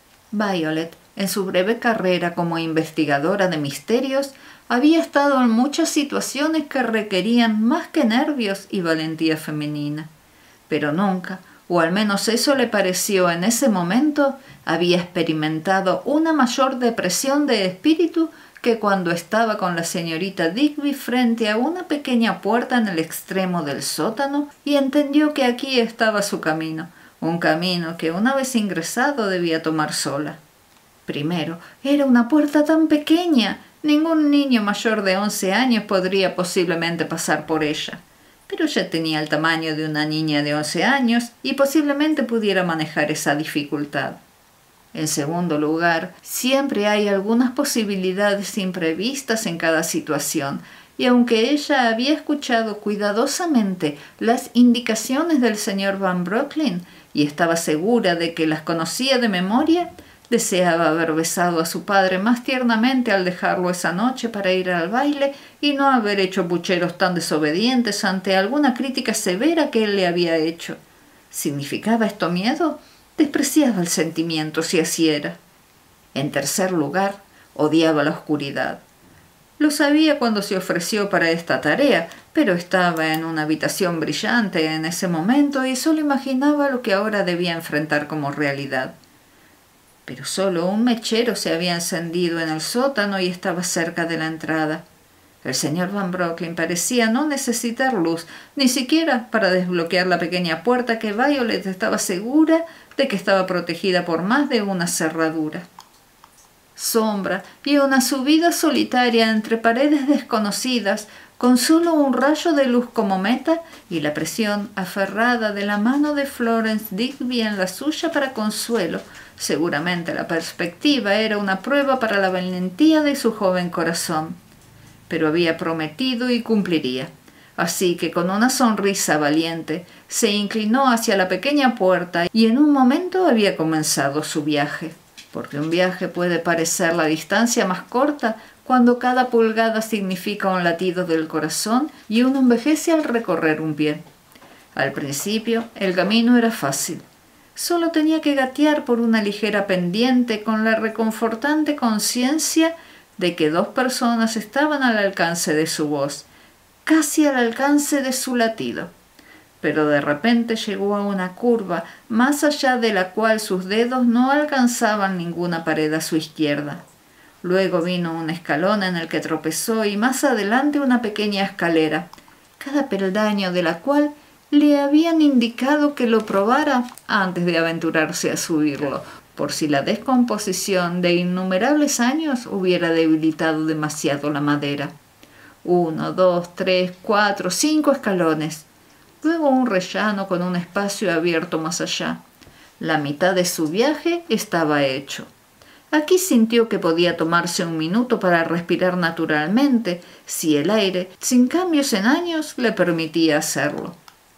Violet, en su breve carrera como investigadora de misterios, había estado en muchas situaciones que requerían más que nervios y valentía femenina. Pero nunca, o al menos eso le pareció en ese momento, había experimentado una mayor depresión de espíritu que cuando estaba con la señorita Digby frente a una pequeña puerta en el extremo del sótano y entendió que aquí estaba su camino, un camino que una vez ingresado debía tomar sola. Primero, era una puerta tan pequeña, ningún niño mayor de once años podría posiblemente pasar por ella, pero ya tenía el tamaño de una niña de once años y posiblemente pudiera manejar esa dificultad. En segundo lugar, siempre hay algunas posibilidades imprevistas en cada situación, y aunque ella había escuchado cuidadosamente las indicaciones del señor Van Brocklin y estaba segura de que las conocía de memoria, deseaba haber besado a su padre más tiernamente al dejarlo esa noche para ir al baile y no haber hecho pucheros tan desobedientes ante alguna crítica severa que él le había hecho. ¿Significaba esto miedo? Despreciaba el sentimiento si así era. En tercer lugar, odiaba la oscuridad. Lo sabía cuando se ofreció para esta tarea, pero estaba en una habitación brillante en ese momento y solo imaginaba lo que ahora debía enfrentar como realidad. Pero solo un mechero se había encendido en el sótano y estaba cerca de la entrada. El señor Van Brocklin parecía no necesitar luz, ni siquiera para desbloquear la pequeña puerta que Violet estaba segura de que estaba protegida por más de una cerradura. Sombra y una subida solitaria entre paredes desconocidas, con solo un rayo de luz como meta y la presión aferrada de la mano de Florence Digby en la suya para consuelo. Seguramente la perspectiva era una prueba para la valentía de su joven corazón. Pero había prometido y cumpliría. Así que con una sonrisa valiente se inclinó hacia la pequeña puerta y en un momento había comenzado su viaje. Porque un viaje puede parecer la distancia más corta cuando cada pulgada significa un latido del corazón y uno envejece al recorrer un pie. Al principio el camino era fácil. Solo tenía que gatear por una ligera pendiente con la reconfortante conciencia de que dos personas estaban al alcance de su voz, casi al alcance de su latido. Pero de repente llegó a una curva, más allá de la cual sus dedos no alcanzaban ninguna pared a su izquierda. Luego vino un escalón en el que tropezó y más adelante una pequeña escalera, cada peldaño de la cual le habían indicado que lo probara antes de aventurarse a subirlo, por si la descomposición de innumerables años hubiera debilitado demasiado la madera. Uno, dos, tres, cuatro, cinco escalones. Luego un rellano con un espacio abierto más allá. La mitad de su viaje estaba hecho. Aquí sintió que podía tomarse un minuto para respirar naturalmente, si el aire, sin cambios en años, le permitía hacerlo.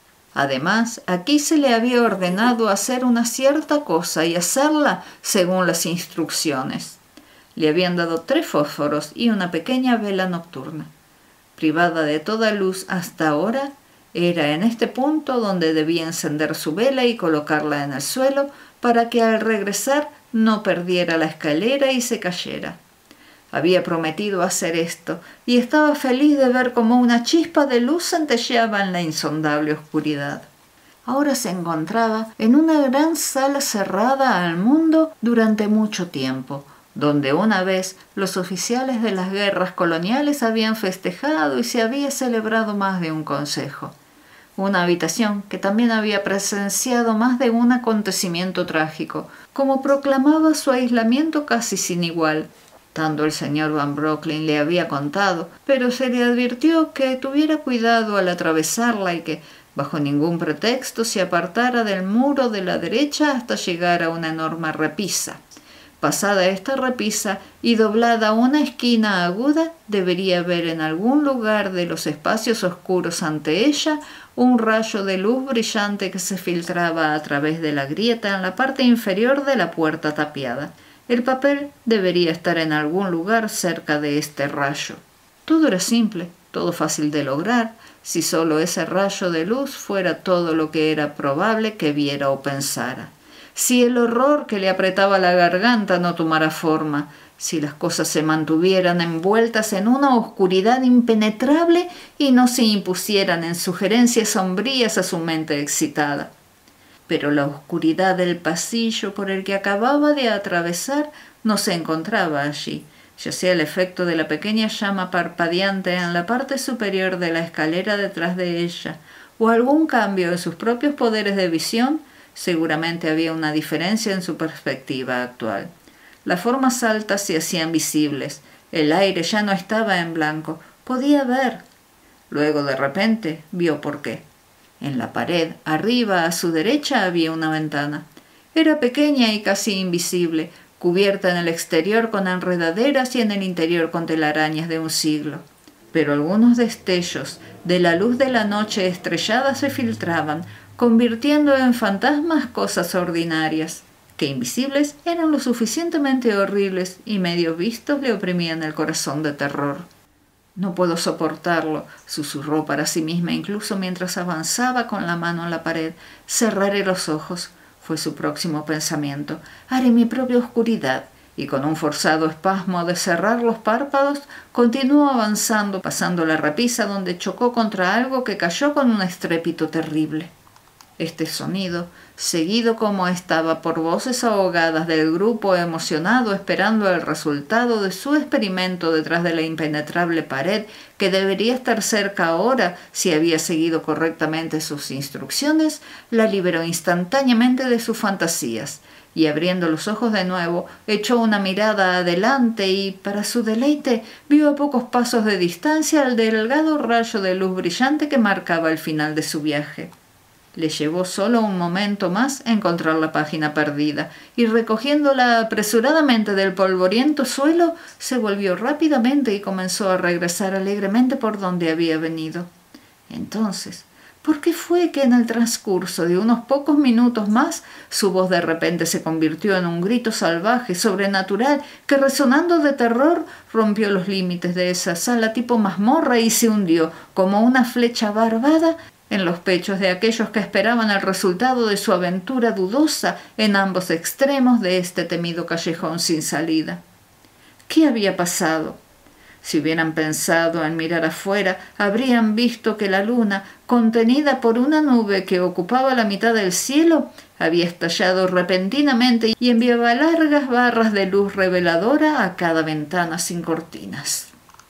Además, aquí se le había ordenado hacer una cierta cosa y hacerla según las instrucciones. Le habían dado tres fósforos y una pequeña vela nocturna. Privada de toda luz hasta ahora, era en este punto donde debía encender su vela y colocarla en el suelo para que al regresar no perdiera la escalera y se cayera. Había prometido hacer esto y estaba feliz de ver cómo una chispa de luz centelleaba en la insondable oscuridad. Ahora se encontraba en una gran sala cerrada al mundo durante mucho tiempo, donde una vez los oficiales de las guerras coloniales habían festejado y se había celebrado más de un consejo. Una habitación que también había presenciado más de un acontecimiento trágico, como proclamaba su aislamiento casi sin igual. Tanto el señor Van Brocklin le había contado, pero se le advirtió que tuviera cuidado al atravesarla y que, bajo ningún pretexto, se apartara del muro de la derecha hasta llegar a una enorme repisa. Pasada esta repisa y doblada una esquina aguda, debería ver en algún lugar de los espacios oscuros ante ella un rayo de luz brillante que se filtraba a través de la grieta en la parte inferior de la puerta tapiada. El papel debería estar en algún lugar cerca de este rayo. Todo era simple, todo fácil de lograr, si solo ese rayo de luz fuera todo lo que era probable que viera o pensara. Si el horror que le apretaba la garganta no tomara forma, si las cosas se mantuvieran envueltas en una oscuridad impenetrable y no se impusieran en sugerencias sombrías a su mente excitada. Pero la oscuridad del pasillo por el que acababa de atravesar no se encontraba allí, ya sea el efecto de la pequeña llama parpadeante en la parte superior de la escalera detrás de ella, o algún cambio en sus propios poderes de visión. Seguramente había una diferencia en su perspectiva actual. Las formas altas se hacían visibles, el aire ya no estaba en blanco, podía ver. Luego de repente vio por qué. En la pared, arriba a su derecha, había una ventana. Era pequeña y casi invisible, cubierta en el exterior con enredaderas y en el interior con telarañas de un siglo. Pero algunos destellos de la luz de la noche estrellada se filtraban, convirtiendo en fantasmas cosas ordinarias, que invisibles eran lo suficientemente horribles y medio vistos le oprimían el corazón de terror. «No puedo soportarlo», susurró para sí misma incluso mientras avanzaba con la mano en la pared. «Cerraré los ojos», fue su próximo pensamiento. «Haré mi propia oscuridad». Y con un forzado espasmo de cerrar los párpados, continuó avanzando, pasando la repisa donde chocó contra algo que cayó con un estrépito terrible. Este sonido, seguido como estaba por voces ahogadas del grupo emocionado esperando el resultado de su experimento detrás de la impenetrable pared, que debería estar cerca ahora si había seguido correctamente sus instrucciones, la liberó instantáneamente de sus fantasías, y abriendo los ojos de nuevo, echó una mirada adelante y, para su deleite, vio a pocos pasos de distancia el delgado rayo de luz brillante que marcaba el final de su viaje. Le llevó solo un momento más encontrar la página perdida, y recogiéndola apresuradamente del polvoriento suelo, se volvió rápidamente y comenzó a regresar alegremente por donde había venido. Entonces, ¿por qué fue que en el transcurso de unos pocos minutos más su voz de repente se convirtió en un grito salvaje, sobrenatural, que resonando de terror rompió los límites de esa sala tipo mazmorra y se hundió, como una flecha barbada, en los pechos de aquellos que esperaban el resultado de su aventura dudosa en ambos extremos de este temido callejón sin salida? ¿Qué había pasado? Si hubieran pensado en mirar afuera, habrían visto que la luna, contenida por una nube que ocupaba la mitad del cielo, había estallado repentinamente y enviaba largas barras de luz reveladora a cada ventana sin cortinas.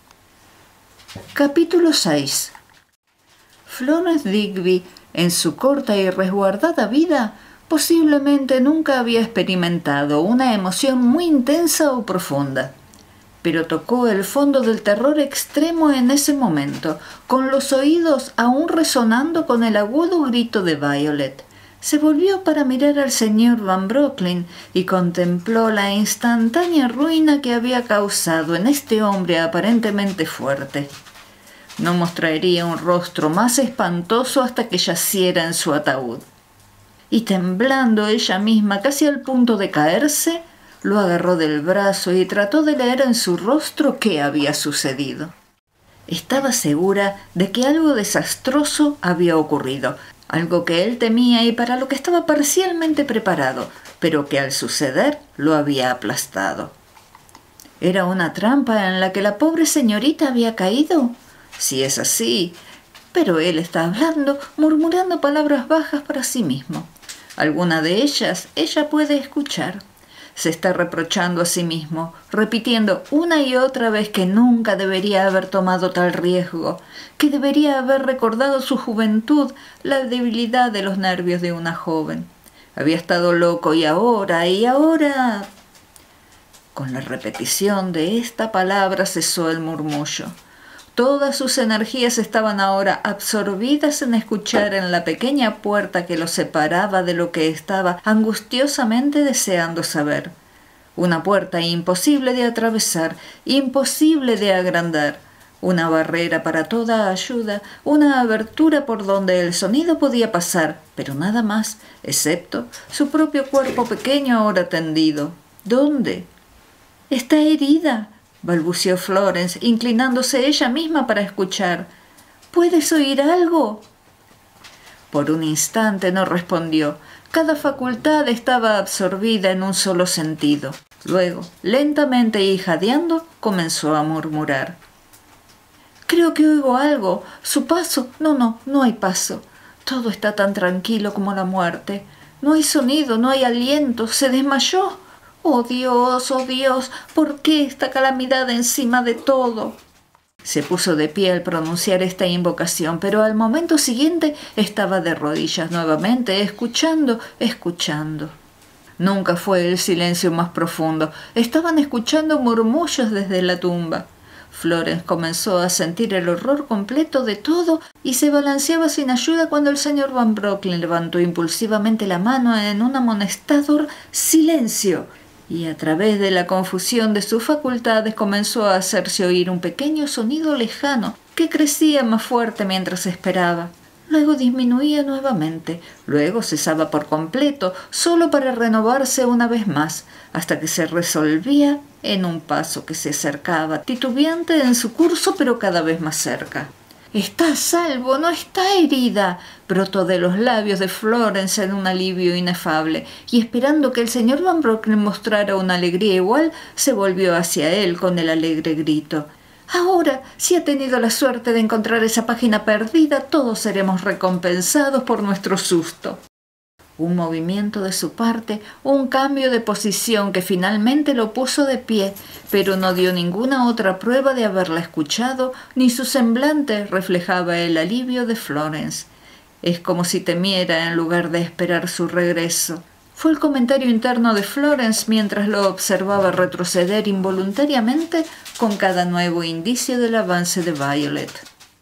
Capítulo seis. Florence Digby, en su corta y resguardada vida, Posiblemente nunca había experimentado una emoción muy intensa o profunda, pero tocó el fondo del terror extremo en ese momento, con los oídos aún resonando con el agudo grito de Violet. Se volvió para mirar al señor Van Brocklin y contempló la instantánea ruina que había causado en este hombre aparentemente fuerte. No mostraría un rostro más espantoso hasta que yaciera en su ataúd. Y temblando ella misma casi al punto de caerse, lo agarró del brazo y trató de leer en su rostro qué había sucedido. Estaba segura de que algo desastroso había ocurrido, algo que él temía y para lo que estaba parcialmente preparado, pero que al suceder lo había aplastado. ¿Era una trampa en la que la pobre señorita había caído? Si es así, pero él está hablando, murmurando palabras bajas para sí mismo. Alguna de ellas ella puede escuchar. Se está reprochando a sí mismo, repitiendo una y otra vez que nunca debería haber tomado tal riesgo, que debería haber recordado su juventud, la debilidad de los nervios de una joven. Había estado loco y ahora, y ahora... Con la repetición de esta palabra cesó el murmullo. Todas sus energías estaban ahora absorbidas en escuchar en la pequeña puerta que lo separaba de lo que estaba angustiosamente deseando saber. Una puerta imposible de atravesar, imposible de agrandar, una barrera para toda ayuda, una abertura por donde el sonido podía pasar, pero nada más, excepto su propio cuerpo pequeño ahora tendido. ¿Dónde? «Está herida», balbuceó Florence, inclinándose ella misma para escuchar. «¿Puedes oír algo?» Por un instante no respondió. Cada facultad estaba absorbida en un solo sentido. Luego, lentamente y jadeando, comenzó a murmurar. «Creo que oigo algo. Su paso. No, no, no hay paso. Todo está tan tranquilo como la muerte. No hay sonido, no hay aliento. Se desmayó. ¡Oh Dios, oh Dios! ¿Por qué esta calamidad encima de todo?» Se puso de pie al pronunciar esta invocación, pero al momento siguiente estaba de rodillas nuevamente, escuchando, escuchando. Nunca fue el silencio más profundo. Estaban escuchando murmullos desde la tumba. Florence comenzó a sentir el horror completo de todo y se balanceaba sin ayuda cuando el señor Van Brocklin levantó impulsivamente la mano en un amonestador «¡Silencio!» y a través de la confusión de sus facultades comenzó a hacerse oír un pequeño sonido lejano que crecía más fuerte mientras esperaba. Luego disminuía nuevamente, luego cesaba por completo, solo para renovarse una vez más, hasta que se resolvía en un paso que se acercaba, titubeante en su curso pero cada vez más cerca. «Está a salvo, no está herida», brotó de los labios de Florence en un alivio inefable, y esperando que el señor Van Brocklin mostrara una alegría igual, se volvió hacia él con el alegre grito. «Ahora, si ha tenido la suerte de encontrar esa página perdida, todos seremos recompensados por nuestro susto». Un movimiento de su parte, un cambio de posición que finalmente lo puso de pie, pero no dio ninguna otra prueba de haberla escuchado, ni su semblante reflejaba el alivio de Florence. «Es como si temiera en lugar de esperar su regreso», fue el comentario interno de Florence mientras lo observaba retroceder involuntariamente con cada nuevo indicio del avance de Violet.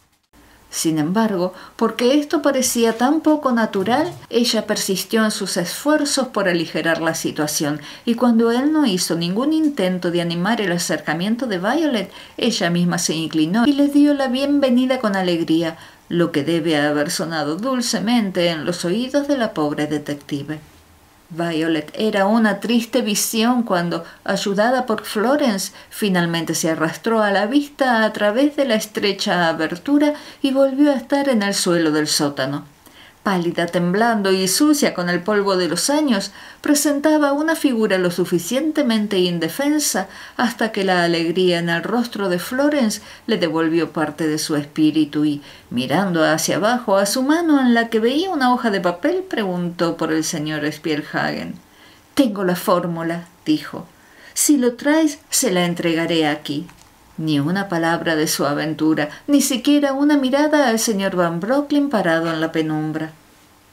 Sin embargo, porque esto parecía tan poco natural, ella persistió en sus esfuerzos por aligerar la situación, y cuando él no hizo ningún intento de animar el acercamiento de Violet, ella misma se inclinó y le dio la bienvenida con alegría, lo que debe haber sonado dulcemente en los oídos de la pobre detective. Violet era una triste visión cuando, ayudada por Florence, finalmente se arrastró a la vista a través de la estrecha abertura y volvió a estar en el suelo del sótano. Pálida, temblando y sucia con el polvo de los años, presentaba una figura lo suficientemente indefensa hasta que la alegría en el rostro de Florence le devolvió parte de su espíritu y, mirando hacia abajo a su mano en la que veía una hoja de papel, preguntó por el señor Spielhagen. «Tengo la fórmula», dijo. «Si lo traes, se la entregaré aquí». Ni una palabra de su aventura, ni siquiera una mirada al señor Van Brocklin parado en la penumbra.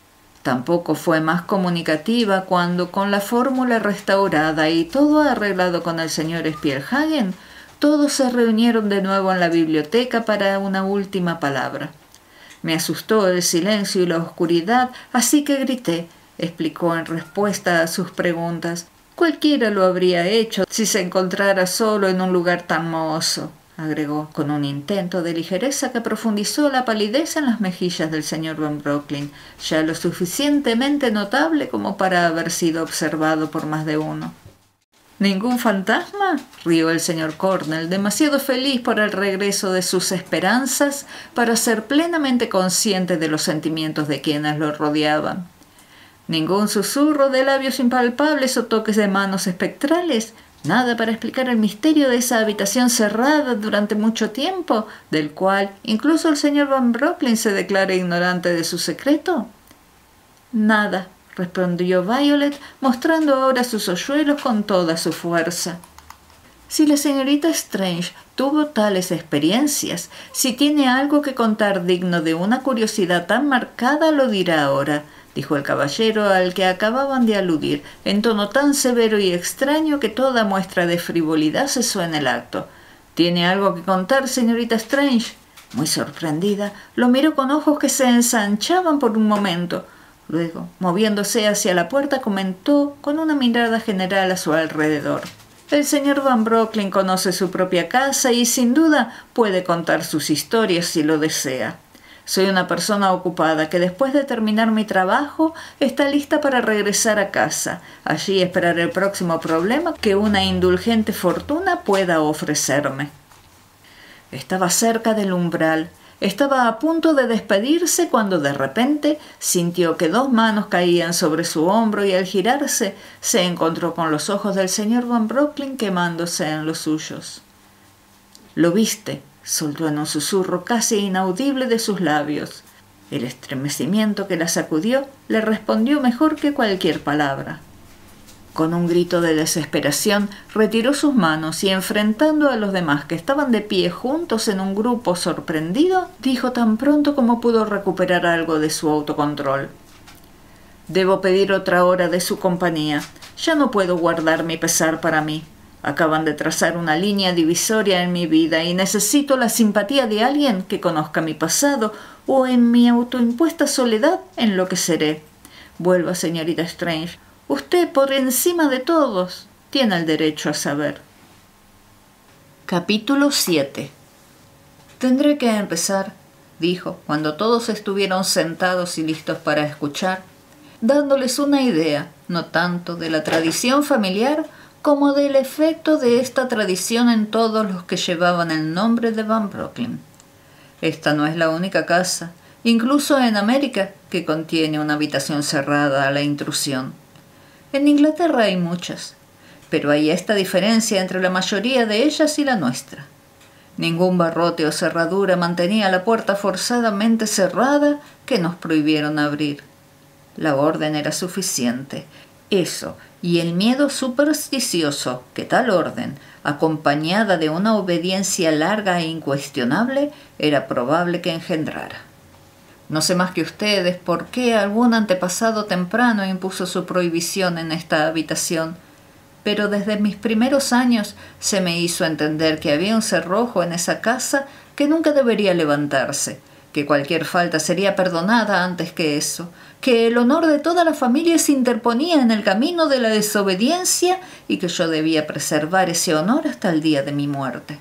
Tampoco fue más comunicativa cuando, con la fórmula restaurada y todo arreglado con el señor Spielhagen, todos se reunieron de nuevo en la biblioteca para una última palabra. Me asustó el silencio y la oscuridad, así que grité, explicó en respuesta a sus preguntas. Cualquiera lo habría hecho si se encontrara solo en un lugar tan mohoso, agregó, con un intento de ligereza que profundizó la palidez en las mejillas del señor Van Brocklin, ya lo suficientemente notable como para haber sido observado por más de uno. ¿Ningún fantasma?, rió el señor Cornell, demasiado feliz por el regreso de sus esperanzas para ser plenamente consciente de los sentimientos de quienes lo rodeaban. ¿Ningún susurro de labios impalpables o toques de manos espectrales? ¿Nada para explicar el misterio de esa habitación cerrada durante mucho tiempo, del cual incluso el señor Van Brocklin se declara ignorante de su secreto? Nada, respondió Violet, mostrando ahora sus hoyuelos con toda su fuerza. Si la señorita Strange tuvo tales experiencias, si tiene algo que contar digno de una curiosidad tan marcada, lo dirá ahora, dijo el caballero al que acababan de aludir, en tono tan severo y extraño que toda muestra de frivolidad cesó en el acto. ¿Tiene algo que contar, señorita Strange? Muy sorprendida, lo miró con ojos que se ensanchaban por un momento. Luego, moviéndose hacia la puerta, comentó con una mirada general a su alrededor. El señor Van Brocklin conoce su propia casa y sin duda puede contar sus historias si lo desea. Soy una persona ocupada que después de terminar mi trabajo está lista para regresar a casa. Allí esperar el próximo problema que una indulgente fortuna pueda ofrecerme. Estaba cerca del umbral. Estaba a punto de despedirse cuando de repente sintió que dos manos caían sobre su hombro y al girarse se encontró con los ojos del señor Van Brocklin quemándose en los suyos. «¿Lo viste?», soltó en un susurro casi inaudible de sus labios. El estremecimiento que la sacudió le respondió mejor que cualquier palabra. Con un grito de desesperación, retiró sus manos y, enfrentando a los demás que estaban de pie juntos en un grupo sorprendido, dijo tan pronto como pudo recuperar algo de su autocontrol: «Debo pedir otra hora de su compañía. Ya no puedo guardar mi pesar para mí. Acaban de trazar una línea divisoria en mi vida y necesito la simpatía de alguien que conozca mi pasado o en mi autoimpuesta soledad enloqueceré. Vuelva, señorita Strange. Usted, por encima de todos, tiene el derecho a saber». Capítulo siete. «Tendré que empezar», dijo, cuando todos estuvieron sentados y listos para escuchar, dándoles una idea, no tanto de la tradición familiar, como del efecto de esta tradición en todos los que llevaban el nombre de Van Brocklin. Esta no es la única casa, incluso en América, que contiene una habitación cerrada a la intrusión. En Inglaterra hay muchas, pero hay esta diferencia entre la mayoría de ellas y la nuestra. Ningún barrote o cerradura mantenía la puerta forzadamente cerrada que nos prohibieron abrir. La orden era suficiente. Eso y el miedo supersticioso que tal orden, acompañada de una obediencia larga e incuestionable, era probable que engendrara. No sé más que ustedes por qué algún antepasado temprano impuso su prohibición en esta habitación, pero desde mis primeros años se me hizo entender que había un cerrojo en esa casa que nunca debería levantarse, que cualquier falta sería perdonada antes que eso, que el honor de toda la familia se interponía en el camino de la desobediencia y que yo debía preservar ese honor hasta el día de mi muerte.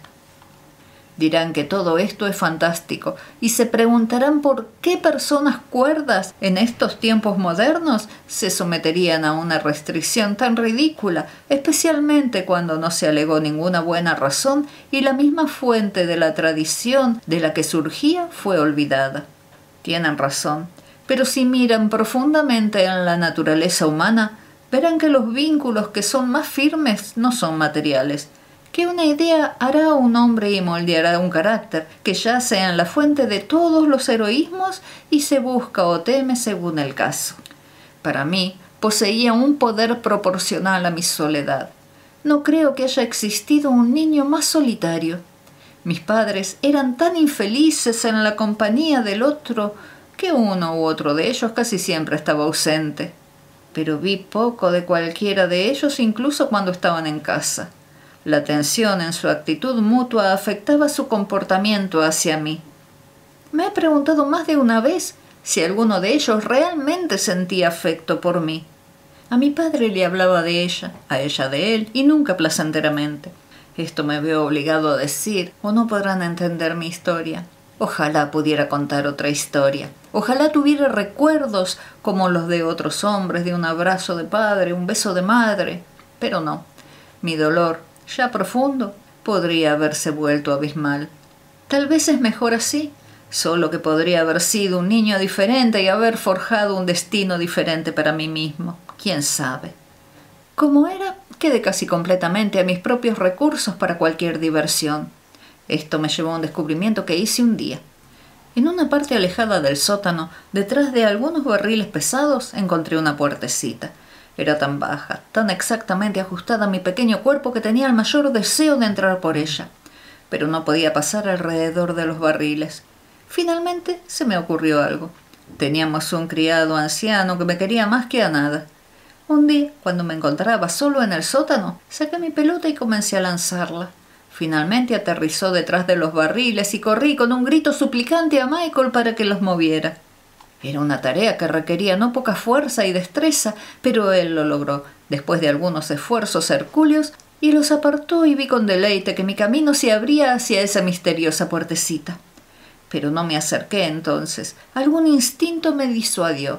Dirán que todo esto es fantástico y se preguntarán por qué personas cuerdas en estos tiempos modernos se someterían a una restricción tan ridícula, especialmente cuando no se alegó ninguna buena razón y la misma fuente de la tradición de la que surgía fue olvidada. Tienen razón, pero si miran profundamente en la naturaleza humana, verán que los vínculos que son más firmes no son materiales, que una idea hará a un hombre y moldeará un carácter que yace en la fuente de todos los heroísmos y se busca o teme según el caso. Para mí, poseía un poder proporcional a mi soledad. No creo que haya existido un niño más solitario. Mis padres eran tan infelices en la compañía del otro que uno u otro de ellos casi siempre estaba ausente. Pero vi poco de cualquiera de ellos incluso cuando estaban en casa. La tensión en su actitud mutua afectaba su comportamiento hacia mí. Me he preguntado más de una vez si alguno de ellos realmente sentía afecto por mí. A mi padre le hablaba de ella, a ella de él, y nunca placenteramente. Esto me veo obligado a decir, o no podrán entender mi historia. Ojalá pudiera contar otra historia. Ojalá tuviera recuerdos como los de otros hombres, de un abrazo de padre, un beso de madre. Pero no. Mi dolor, ya profundo, podría haberse vuelto abismal. Tal vez es mejor así, solo que podría haber sido un niño diferente y haber forjado un destino diferente para mí mismo. ¿Quién sabe? Como era, quedé casi completamente a mis propios recursos para cualquier diversión. Esto me llevó a un descubrimiento que hice un día. En una parte alejada del sótano, detrás de algunos barriles pesados, encontré una puertecita. Era tan baja, tan exactamente ajustada a mi pequeño cuerpo que tenía el mayor deseo de entrar por ella. Pero no podía pasar alrededor de los barriles. Finalmente se me ocurrió algo. Teníamos un criado anciano que me quería más que a nada. Un día, cuando me encontraba solo en el sótano, saqué mi pelota y comencé a lanzarla. Finalmente aterrizó detrás de los barriles y corrí con un grito suplicante a Michael para que los moviera. Era una tarea que requería no poca fuerza y destreza, pero él lo logró, después de algunos esfuerzos hercúleos, y los apartó y vi con deleite que mi camino se abría hacia esa misteriosa puertecita. Pero no me acerqué entonces. Algún instinto me disuadió.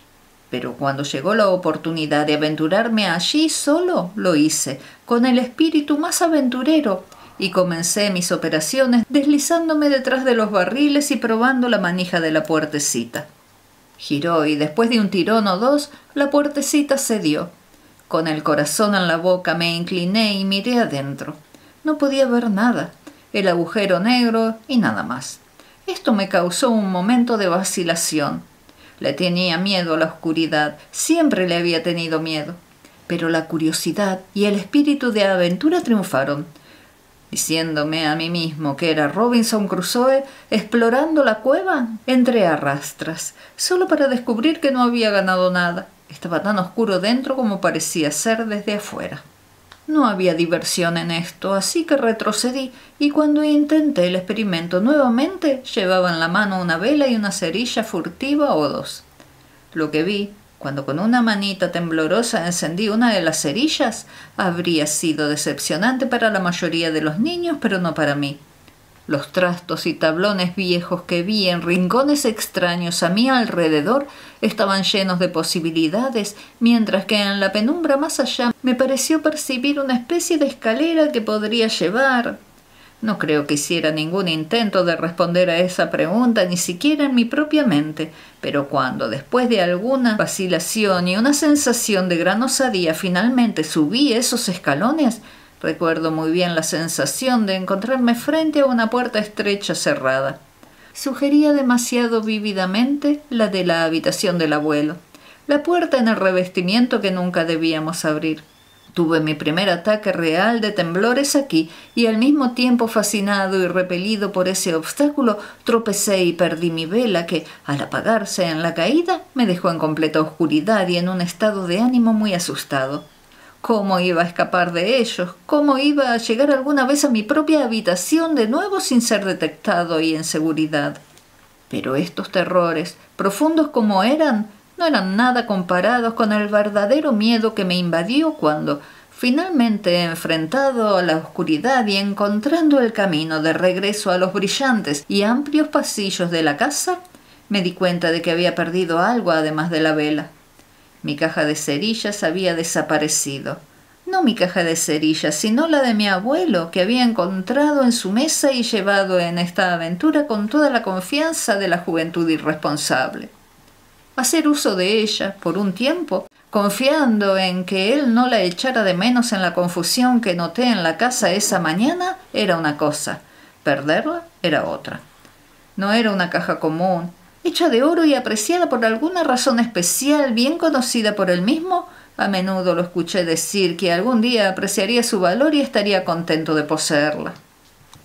Pero cuando llegó la oportunidad de aventurarme allí solo, lo hice, con el espíritu más aventurero, y comencé mis operaciones deslizándome detrás de los barriles y probando la manija de la puertecita. Giró y después de un tirón o dos, la puertecita cedió. Con el corazón en la boca me incliné y miré adentro. No podía ver nada, el agujero negro y nada más. Esto me causó un momento de vacilación. Le tenía miedo a la oscuridad, siempre le había tenido miedo. Pero la curiosidad y el espíritu de aventura triunfaron. Diciéndome a mí mismo que era Robinson Crusoe explorando la cueva, entré a rastras, solo para descubrir que no había ganado nada. Estaba tan oscuro dentro como parecía ser desde afuera. No había diversión en esto, así que retrocedí, y cuando intenté el experimento nuevamente, llevaba en la mano una vela y una cerilla furtiva o dos. Lo que vi, cuando con una manita temblorosa encendí una de las cerillas, habría sido decepcionante para la mayoría de los niños, pero no para mí. Los trastos y tablones viejos que vi en rincones extraños a mi alrededor estaban llenos de posibilidades, mientras que en la penumbra más allá me pareció percibir una especie de escalera que podría llevar. No creo que hiciera ningún intento de responder a esa pregunta, ni siquiera en mi propia mente, pero cuando, después de alguna vacilación y una sensación de gran osadía, finalmente subí esos escalones, recuerdo muy bien la sensación de encontrarme frente a una puerta estrecha cerrada. Sugería demasiado vívidamente la de la habitación del abuelo, la puerta en el revestimiento que nunca debíamos abrir. Tuve mi primer ataque real de temblores aquí y al mismo tiempo fascinado y repelido por ese obstáculo, tropecé y perdí mi vela que, al apagarse en la caída, me dejó en completa oscuridad y en un estado de ánimo muy asustado. ¿Cómo iba a escapar de ellos? ¿Cómo iba a llegar alguna vez a mi propia habitación de nuevo sin ser detectado y en seguridad? Pero estos terrores, profundos como eran, no eran nada comparados con el verdadero miedo que me invadió cuando, finalmente enfrentado a la oscuridad y encontrando el camino de regreso a los brillantes y amplios pasillos de la casa, me di cuenta de que había perdido algo además de la vela. Mi caja de cerillas había desaparecido. No mi caja de cerillas, sino la de mi abuelo, que había encontrado en su mesa y llevado en esta aventura con toda la confianza de la juventud irresponsable. Hacer uso de ella, por un tiempo, confiando en que él no la echara de menos en la confusión que noté en la casa esa mañana, era una cosa. Perderla era otra. No era una caja común, hecha de oro y apreciada por alguna razón especial bien conocida por él mismo. A menudo lo escuché decir que algún día apreciaría su valor y estaría contento de poseerla.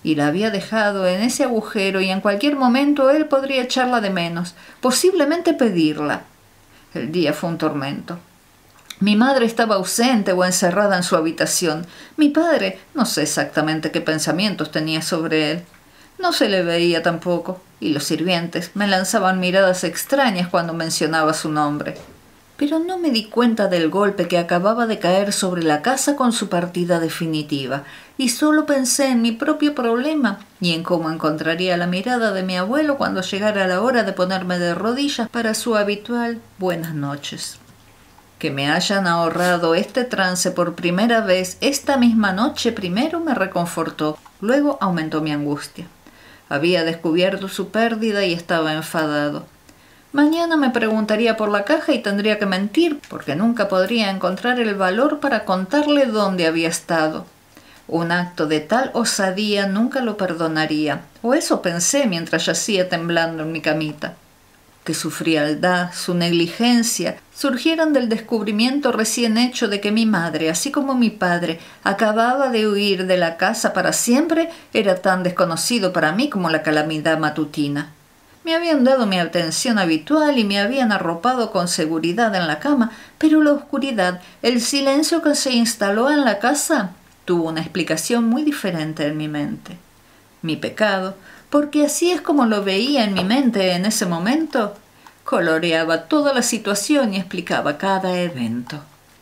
y la había dejado en ese agujero y en cualquier momento él podría echarla de menos, posiblemente pedirla. El día fue un tormento. Mi madre estaba ausente o encerrada en su habitación. Mi padre, no sé exactamente qué pensamientos tenía sobre él. No se le veía tampoco, y los sirvientes me lanzaban miradas extrañas cuando mencionaba su nombre. Pero no me di cuenta del golpe que acababa de caer sobre la casa con su partida definitiva, y solo pensé en mi propio problema y en cómo encontraría la mirada de mi abuelo cuando llegara la hora de ponerme de rodillas para su habitual buenas noches. Que me hayan ahorrado este trance por primera vez esta misma noche primero me reconfortó, luego aumentó mi angustia. Había descubierto su pérdida y estaba enfadado. Mañana me preguntaría por la caja y tendría que mentir, porque nunca podría encontrar el valor para contarle dónde había estado. Un acto de tal osadía nunca lo perdonaría, o eso pensé mientras yacía temblando en mi camita. Que su frialdad, su negligencia, surgieran del descubrimiento recién hecho de que mi madre, así como mi padre, acababa de huir de la casa para siempre, era tan desconocido para mí como la calamidad matutina. Me habían dado mi atención habitual y me habían arropado con seguridad en la cama, pero la oscuridad, el silencio que se instaló en la casa, tuvo una explicación muy diferente en mi mente. Mi pecado, porque así es como lo veía en mi mente en ese momento, coloreaba toda la situación y explicaba cada evento.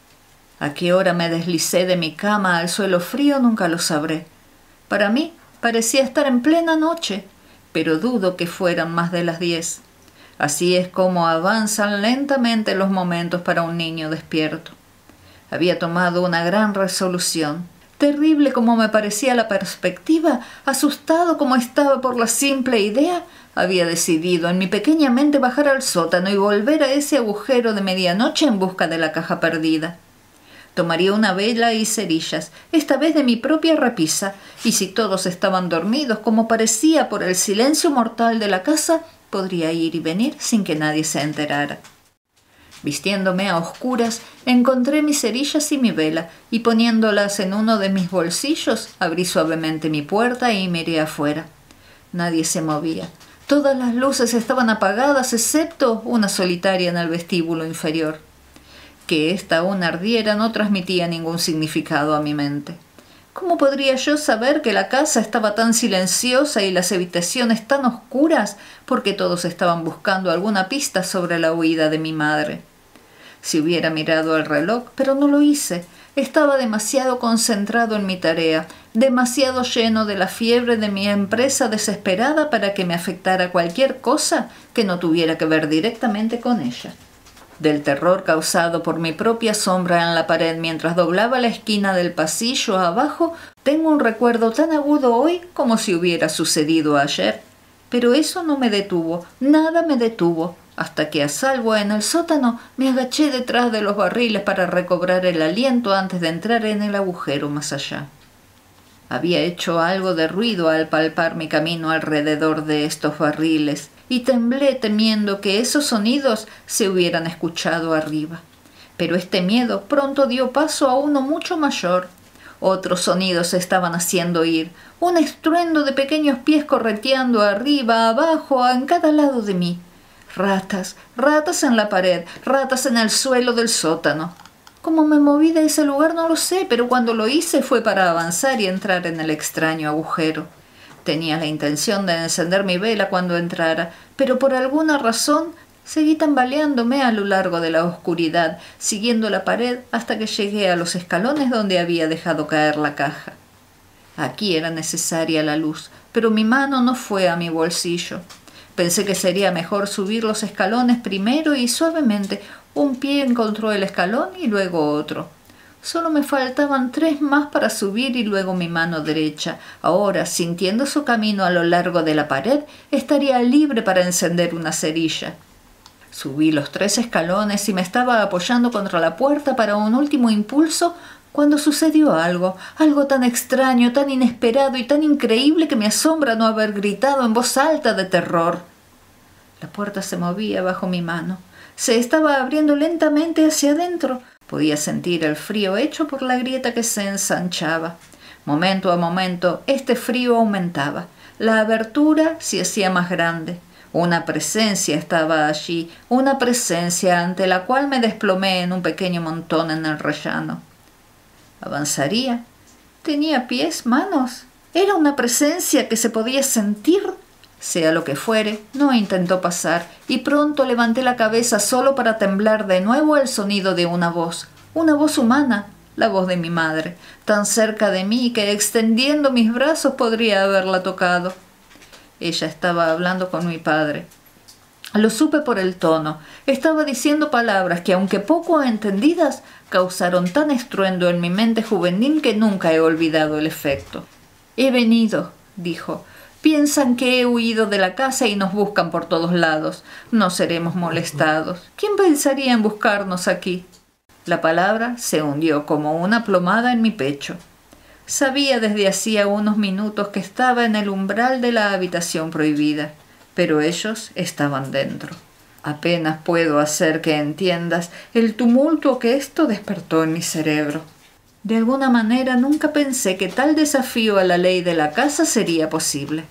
A qué hora me deslicé de mi cama al suelo frío nunca lo sabré. Para mí parecía estar en plena noche, pero dudo que fueran más de las diez. Así es como avanzan lentamente los momentos para un niño despierto. Había tomado una gran resolución. Terrible como me parecía la perspectiva, asustado como estaba por la simple idea, había decidido en mi pequeña mente bajar al sótano y volver a ese agujero de medianoche en busca de la caja perdida. Tomaría una vela y cerillas, esta vez de mi propia repisa, y si todos estaban dormidos, como parecía por el silencio mortal de la casa, podría ir y venir sin que nadie se enterara. Vistiéndome a oscuras, encontré mis cerillas y mi vela, y poniéndolas en uno de mis bolsillos, abrí suavemente mi puerta y miré afuera. Nadie se movía. Todas las luces estaban apagadas, excepto una solitaria en el vestíbulo inferior. Que ésta aún ardiera no transmitía ningún significado a mi mente. ¿Cómo podría yo saber que la casa estaba tan silenciosa y las habitaciones tan oscuras? Porque todos estaban buscando alguna pista sobre la huida de mi madre. Si hubiera mirado el reloj, pero no lo hice. Estaba demasiado concentrado en mi tarea, demasiado lleno de la fiebre de mi empresa desesperada para que me afectara cualquier cosa que no tuviera que ver directamente con ella. Del terror causado por mi propia sombra en la pared mientras doblaba la esquina del pasillo abajo, tengo un recuerdo tan agudo hoy como si hubiera sucedido ayer. Pero eso no me detuvo, nada me detuvo, hasta que a salvo en el sótano me agaché detrás de los barriles para recobrar el aliento antes de entrar en el agujero más allá. Había hecho algo de ruido al palpar mi camino alrededor de estos barriles, y temblé temiendo que esos sonidos se hubieran escuchado arriba. Pero este miedo pronto dio paso a uno mucho mayor. Otros sonidos se estaban haciendo oír, un estruendo de pequeños pies correteando arriba, abajo, en cada lado de mí. Ratas, ratas en la pared, ratas en el suelo del sótano. Cómo me moví de ese lugar no lo sé, pero cuando lo hice fue para avanzar y entrar en el extraño agujero. Tenía la intención de encender mi vela cuando entrara, pero por alguna razón seguí tambaleándome a lo largo de la oscuridad, siguiendo la pared hasta que llegué a los escalones donde había dejado caer la caja. Aquí era necesaria la luz, pero mi mano no fue a mi bolsillo. Pensé que sería mejor subir los escalones primero y suavemente un pie encontró el escalón y luego otro. Solo me faltaban tres más para subir y luego mi mano derecha. Ahora, sintiendo su camino a lo largo de la pared, estaría libre para encender una cerilla. Subí los tres escalones y me estaba apoyando contra la puerta para un último impulso cuando sucedió algo, algo tan extraño, tan inesperado y tan increíble que me asombra no haber gritado en voz alta de terror. La puerta se movía bajo mi mano. Se estaba abriendo lentamente hacia adentro. Podía sentir el frío hecho por la grieta que se ensanchaba. Momento a momento, este frío aumentaba. La abertura se hacía más grande. Una presencia estaba allí, una presencia ante la cual me desplomé en un pequeño montón en el rellano. ¿Avanzaría? ¿Tenía pies, manos? ¿Era una presencia que se podía sentir? Sea lo que fuere, no intentó pasar, y pronto levanté la cabeza solo para temblar de nuevo al sonido de una voz, una voz humana, la voz de mi madre, tan cerca de mí que extendiendo mis brazos podría haberla tocado. Ella estaba hablando con mi padre. Lo supe por el tono. Estaba diciendo palabras que, aunque poco entendidas, causaron tan estruendo en mi mente juvenil que nunca he olvidado el efecto. «He venido», dijo. «Piensan que he huido de la casa y nos buscan por todos lados. No seremos molestados. ¿Quién pensaría en buscarnos aquí?» La palabra se hundió como una plomada en mi pecho. Sabía desde hacía unos minutos que estaba en el umbral de la habitación prohibida, pero ellos estaban dentro. Apenas puedo hacer que entiendas el tumulto que esto despertó en mi cerebro. De alguna manera nunca pensé que tal desafío a la ley de la casa sería posible.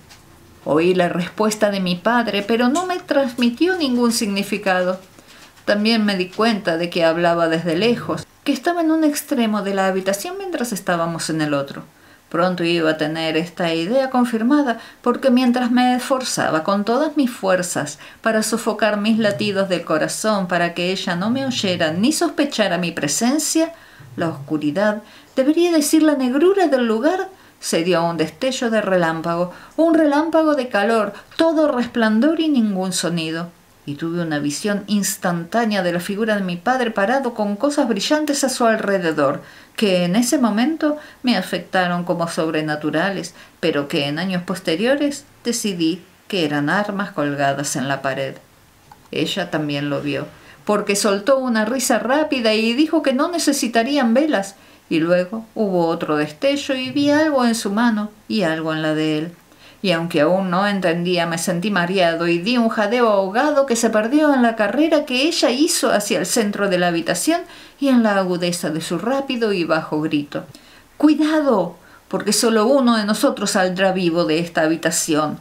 Oí la respuesta de mi padre, pero no me transmitió ningún significado. También me di cuenta de que hablaba desde lejos, que estaba en un extremo de la habitación mientras estábamos en el otro. Pronto iba a tener esta idea confirmada, porque mientras me esforzaba con todas mis fuerzas para sofocar mis latidos del corazón para que ella no me oyera ni sospechara mi presencia, la oscuridad, debería decir la negrura del lugar, se dio un destello de relámpago, un relámpago de calor, todo resplandor y ningún sonido. Y tuve una visión instantánea de la figura de mi padre parado con cosas brillantes a su alrededor, que en ese momento me afectaron como sobrenaturales, pero que en años posteriores decidí que eran armas colgadas en la pared. Ella también lo vio, porque soltó una risa rápida y dijo que no necesitarían velas, y luego hubo otro destello y vi algo en su mano y algo en la de él. Y aunque aún no entendía, me sentí mareado y di un jadeo ahogado que se perdió en la carrera que ella hizo hacia el centro de la habitación y en la agudeza de su rápido y bajo grito. «¡Cuidado! Porque solo uno de nosotros saldrá vivo de esta habitación».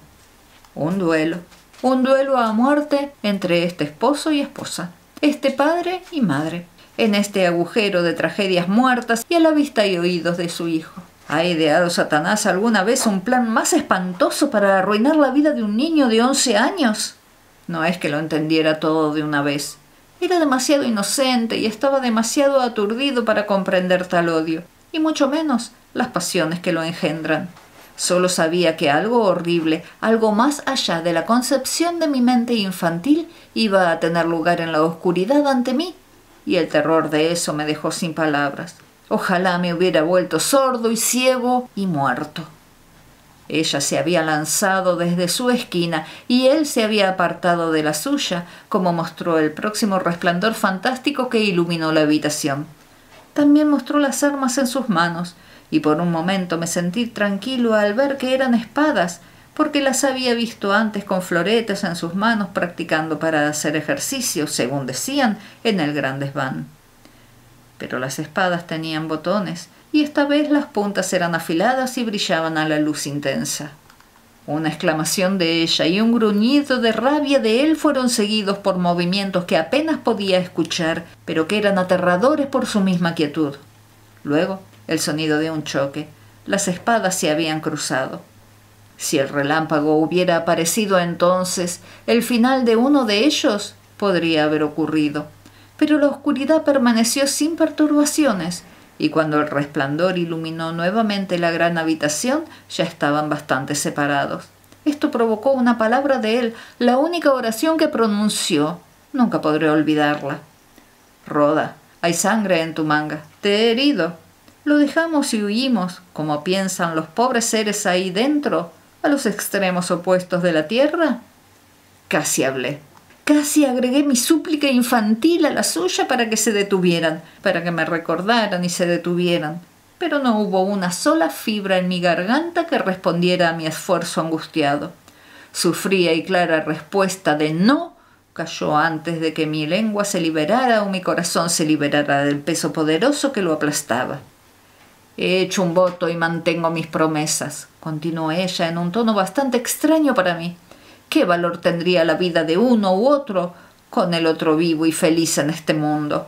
Un duelo. Un duelo a muerte entre este esposo y esposa, este padre y madre, en este agujero de tragedias muertas y a la vista y oídos de su hijo. ¿Ha ideado Satanás alguna vez un plan más espantoso para arruinar la vida de un niño de once años? No es que lo entendiera todo de una vez. Era demasiado inocente y estaba demasiado aturdido para comprender tal odio, y mucho menos las pasiones que lo engendran. Solo sabía que algo horrible, algo más allá de la concepción de mi mente infantil, iba a tener lugar en la oscuridad ante mí, y el terror de eso me dejó sin palabras. Ojalá me hubiera vuelto sordo y ciego y muerto. Ella se había lanzado desde su esquina y él se había apartado de la suya, como mostró el próximo resplandor fantástico que iluminó la habitación. También mostró las armas en sus manos, y por un momento me sentí tranquilo al ver que eran espadas, porque las había visto antes con floretes en sus manos practicando para hacer ejercicio, según decían, en el gran desván. Pero las espadas tenían botones, y esta vez las puntas eran afiladas y brillaban a la luz intensa. Una exclamación de ella y un gruñido de rabia de él fueron seguidos por movimientos que apenas podía escuchar, pero que eran aterradores por su misma quietud. Luego, el sonido de un choque. Las espadas se habían cruzado. Si el relámpago hubiera aparecido entonces, el final de uno de ellos podría haber ocurrido. Pero la oscuridad permaneció sin perturbaciones, y cuando el resplandor iluminó nuevamente la gran habitación, ya estaban bastante separados. Esto provocó una palabra de él, la única oración que pronunció. Nunca podré olvidarla. «Rhoda, hay sangre en tu manga. Te he herido». Lo dejamos y huimos, como piensan los pobres seres ahí dentro, a los extremos opuestos de la tierra. Casi hablé. Casi agregué mi súplica infantil a la suya para que se detuvieran, para que me recordaran y se detuvieran. Pero no hubo una sola fibra en mi garganta que respondiera a mi esfuerzo angustiado. Su fría y clara respuesta de no cayó antes de que mi lengua se liberara o mi corazón se liberara del peso poderoso que lo aplastaba. He hecho un voto y mantengo mis promesas, continuó ella en un tono bastante extraño para mí. ¿Qué valor tendría la vida de uno u otro con el otro vivo y feliz en este mundo?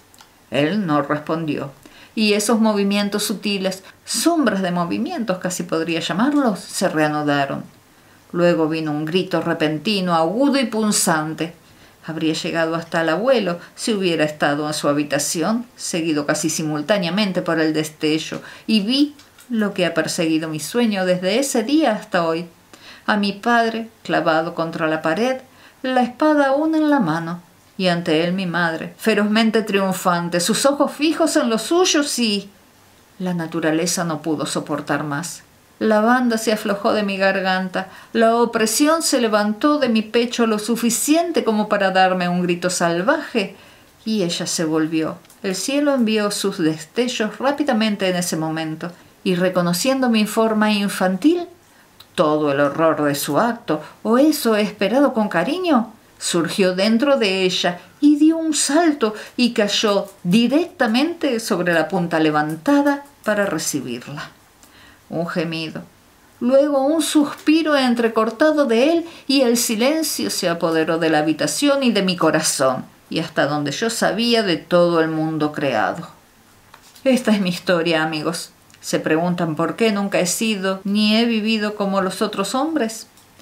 Él no respondió, y esos movimientos sutiles, sombras de movimientos casi podría llamarlos, se reanudaron. Luego vino un grito repentino, agudo y punzante. Habría llegado hasta el abuelo si hubiera estado en su habitación, seguido casi simultáneamente por el destello, y vi lo que ha perseguido mi sueño desde ese día hasta hoy. A mi padre, clavado contra la pared, la espada aún en la mano, y ante él mi madre, ferozmente triunfante, sus ojos fijos en los suyos y... La naturaleza no pudo soportar más. La banda se aflojó de mi garganta, la opresión se levantó de mi pecho lo suficiente como para darme un grito salvaje, y ella se volvió. El cielo envió sus destellos rápidamente en ese momento, y reconociendo mi forma infantil, todo el horror de su acto, o eso he esperado con cariño, surgió dentro de ella y dio un salto y cayó directamente sobre la punta levantada para recibirla. Un gemido, luego un suspiro entrecortado de él, y el silencio se apoderó de la habitación y de mi corazón, y hasta donde yo sabía de todo el mundo creado. Esta es mi historia, amigos. ¿Se preguntan por qué nunca he sido ni he vivido como los otros hombres?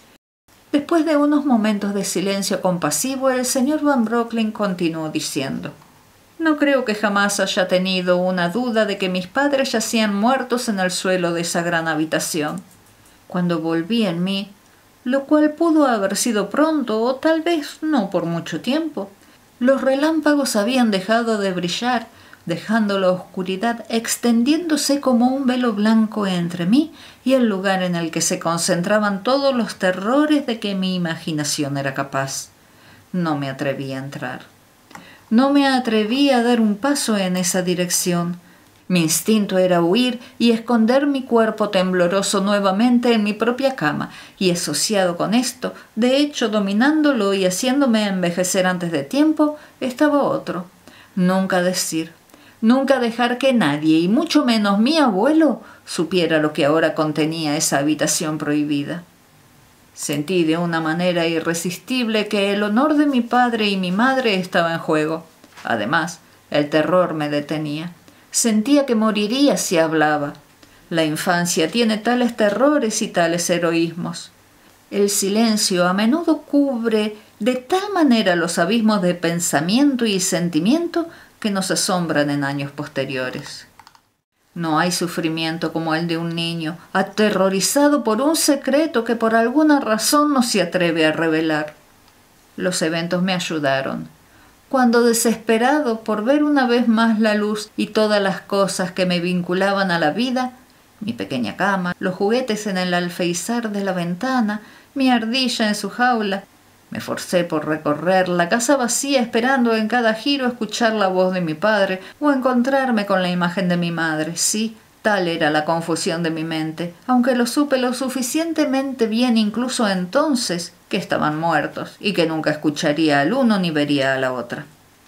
Después de unos momentos de silencio compasivo, el señor Van Brocklin continuó diciendo: no creo que jamás haya tenido una duda de que mis padres yacían muertos en el suelo de esa gran habitación. Cuando volví en mí, lo cual pudo haber sido pronto o tal vez no por mucho tiempo, los relámpagos habían dejado de brillar, dejando la oscuridad extendiéndose como un velo blanco entre mí y el lugar en el que se concentraban todos los terrores de que mi imaginación era capaz. No me atreví a entrar. No me atreví a dar un paso en esa dirección. Mi instinto era huir y esconder mi cuerpo tembloroso nuevamente en mi propia cama, y asociado con esto, de hecho dominándolo y haciéndome envejecer antes de tiempo, estaba otro. Nunca decir, nunca dejar que nadie, y mucho menos mi abuelo, supiera lo que ahora contenía esa habitación prohibida. Sentí de una manera irresistible que el honor de mi padre y mi madre estaba en juego. Además, el terror me detenía. Sentía que moriría si hablaba. La infancia tiene tales terrores y tales heroísmos. El silencio a menudo cubre de tal manera los abismos de pensamiento y sentimiento que nos asombran en años posteriores. No hay sufrimiento como el de un niño, aterrorizado por un secreto que por alguna razón no se atreve a revelar. Los eventos me ayudaron. Cuando, desesperado por ver una vez más la luz y todas las cosas que me vinculaban a la vida, mi pequeña cama, los juguetes en el alféizar de la ventana, mi ardilla en su jaula, me forcé por recorrer la casa vacía esperando en cada giro escuchar la voz de mi padre o encontrarme con la imagen de mi madre. Sí, tal era la confusión de mi mente, aunque lo supe lo suficientemente bien incluso entonces que estaban muertos y que nunca escucharía al uno ni vería a la otra.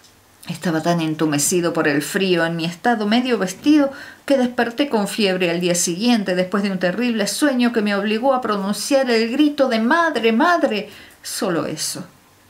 Estaba tan entumecido por el frío en mi estado medio vestido que desperté con fiebre al día siguiente después de un terrible sueño que me obligó a pronunciar el grito de «¡Madre, madre!». Solo eso.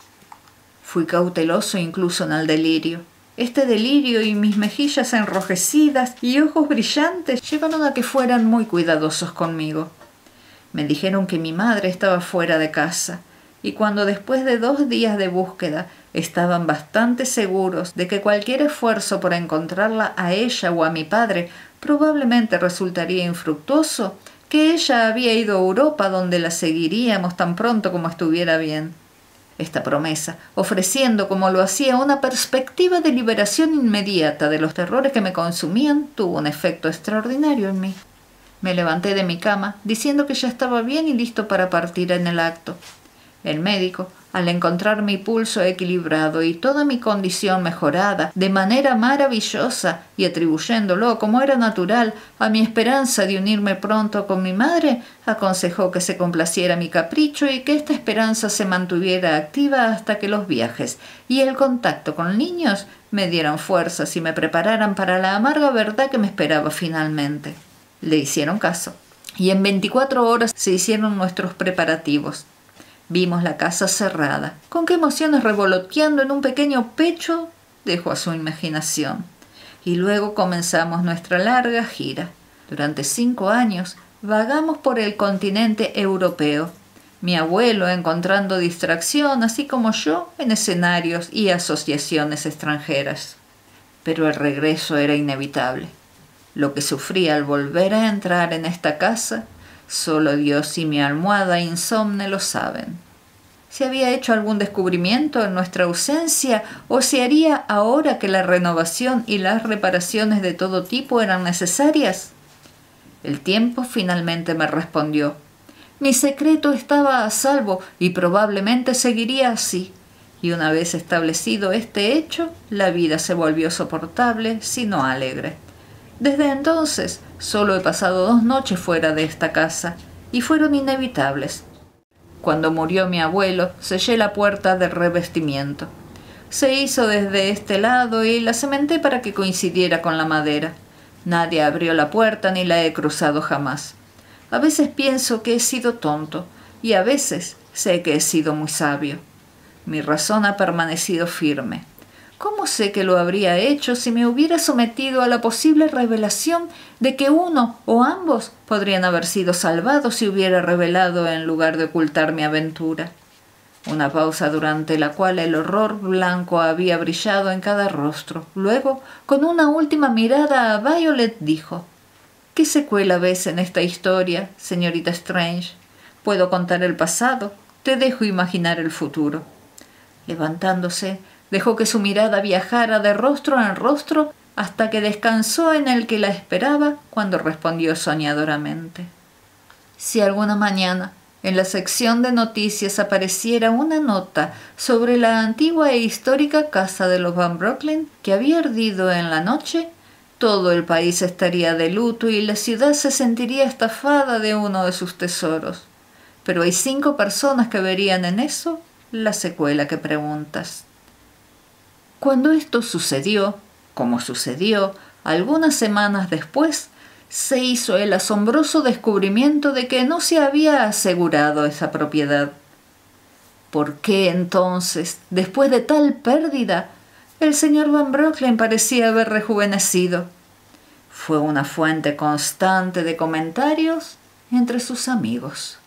Fui cauteloso incluso en el delirio. Este delirio y mis mejillas enrojecidas y ojos brillantes llevaron a que fueran muy cuidadosos conmigo. Me dijeron que mi madre estaba fuera de casa, y cuando después de dos días de búsqueda estaban bastante seguros de que cualquier esfuerzo por encontrarla a ella o a mi padre probablemente resultaría infructuoso, que ella había ido a Europa donde la seguiríamos tan pronto como estuviera bien. Esta promesa, ofreciendo como lo hacía una perspectiva de liberación inmediata de los terrores que me consumían, tuvo un efecto extraordinario en mí. Me levanté de mi cama, diciendo que ya estaba bien y listo para partir en el acto. El médico, al encontrar mi pulso equilibrado y toda mi condición mejorada de manera maravillosa y atribuyéndolo, como era natural, a mi esperanza de unirme pronto con mi madre, aconsejó que se complaciera mi capricho y que esta esperanza se mantuviera activa hasta que los viajes y el contacto con niños me dieran fuerzas y me prepararan para la amarga verdad que me esperaba finalmente. Le hicieron caso, y en veinticuatro horas se hicieron nuestros preparativos. Vimos la casa cerrada. Con qué emociones revoloteando en un pequeño pecho dejó a su imaginación. Y luego comenzamos nuestra larga gira. Durante cinco años vagamos por el continente europeo. Mi abuelo encontrando distracción, así como yo, en escenarios y asociaciones extranjeras. Pero el regreso era inevitable. Lo que sufrí al volver a entrar en esta casa, solo Dios y mi almohada insomne lo saben. ¿Se había hecho algún descubrimiento en nuestra ausencia o se haría ahora que la renovación y las reparaciones de todo tipo eran necesarias? El tiempo finalmente me respondió. Mi secreto estaba a salvo y probablemente seguiría así. Y una vez establecido este hecho, la vida se volvió soportable, si no alegre. Desde entonces, solo he pasado dos noches fuera de esta casa, y fueron inevitables. Cuando murió mi abuelo, sellé la puerta del revestimiento. Se hizo desde este lado y la cementé para que coincidiera con la madera. Nadie abrió la puerta ni la he cruzado jamás. A veces pienso que he sido tonto, y a veces sé que he sido muy sabio. Mi razón ha permanecido firme. ¿Cómo sé que lo habría hecho si me hubiera sometido a la posible revelación de que uno o ambos podrían haber sido salvados si hubiera revelado en lugar de ocultar mi aventura? Una pausa durante la cual el horror blanco había brillado en cada rostro. Luego, con una última mirada a Violet, dijo: ¿Qué secuela ves en esta historia, señorita Strange? Puedo contar el pasado, te dejo imaginar el futuro. Levantándose, dejó que su mirada viajara de rostro en rostro hasta que descansó en el que la esperaba, cuando respondió soñadoramente: Si alguna mañana en la sección de noticias apareciera una nota sobre la antigua e histórica casa de los Van Brocklin que había ardido en la noche, todo el país estaría de luto y la ciudad se sentiría estafada de uno de sus tesoros. Pero hay cinco personas que verían en eso la secuela que preguntas. Cuando esto sucedió, como sucedió, algunas semanas después, se hizo el asombroso descubrimiento de que no se había asegurado esa propiedad. ¿Por qué entonces, después de tal pérdida, el señor Van Brocklin parecía haber rejuvenecido? Fue una fuente constante de comentarios entre sus amigos.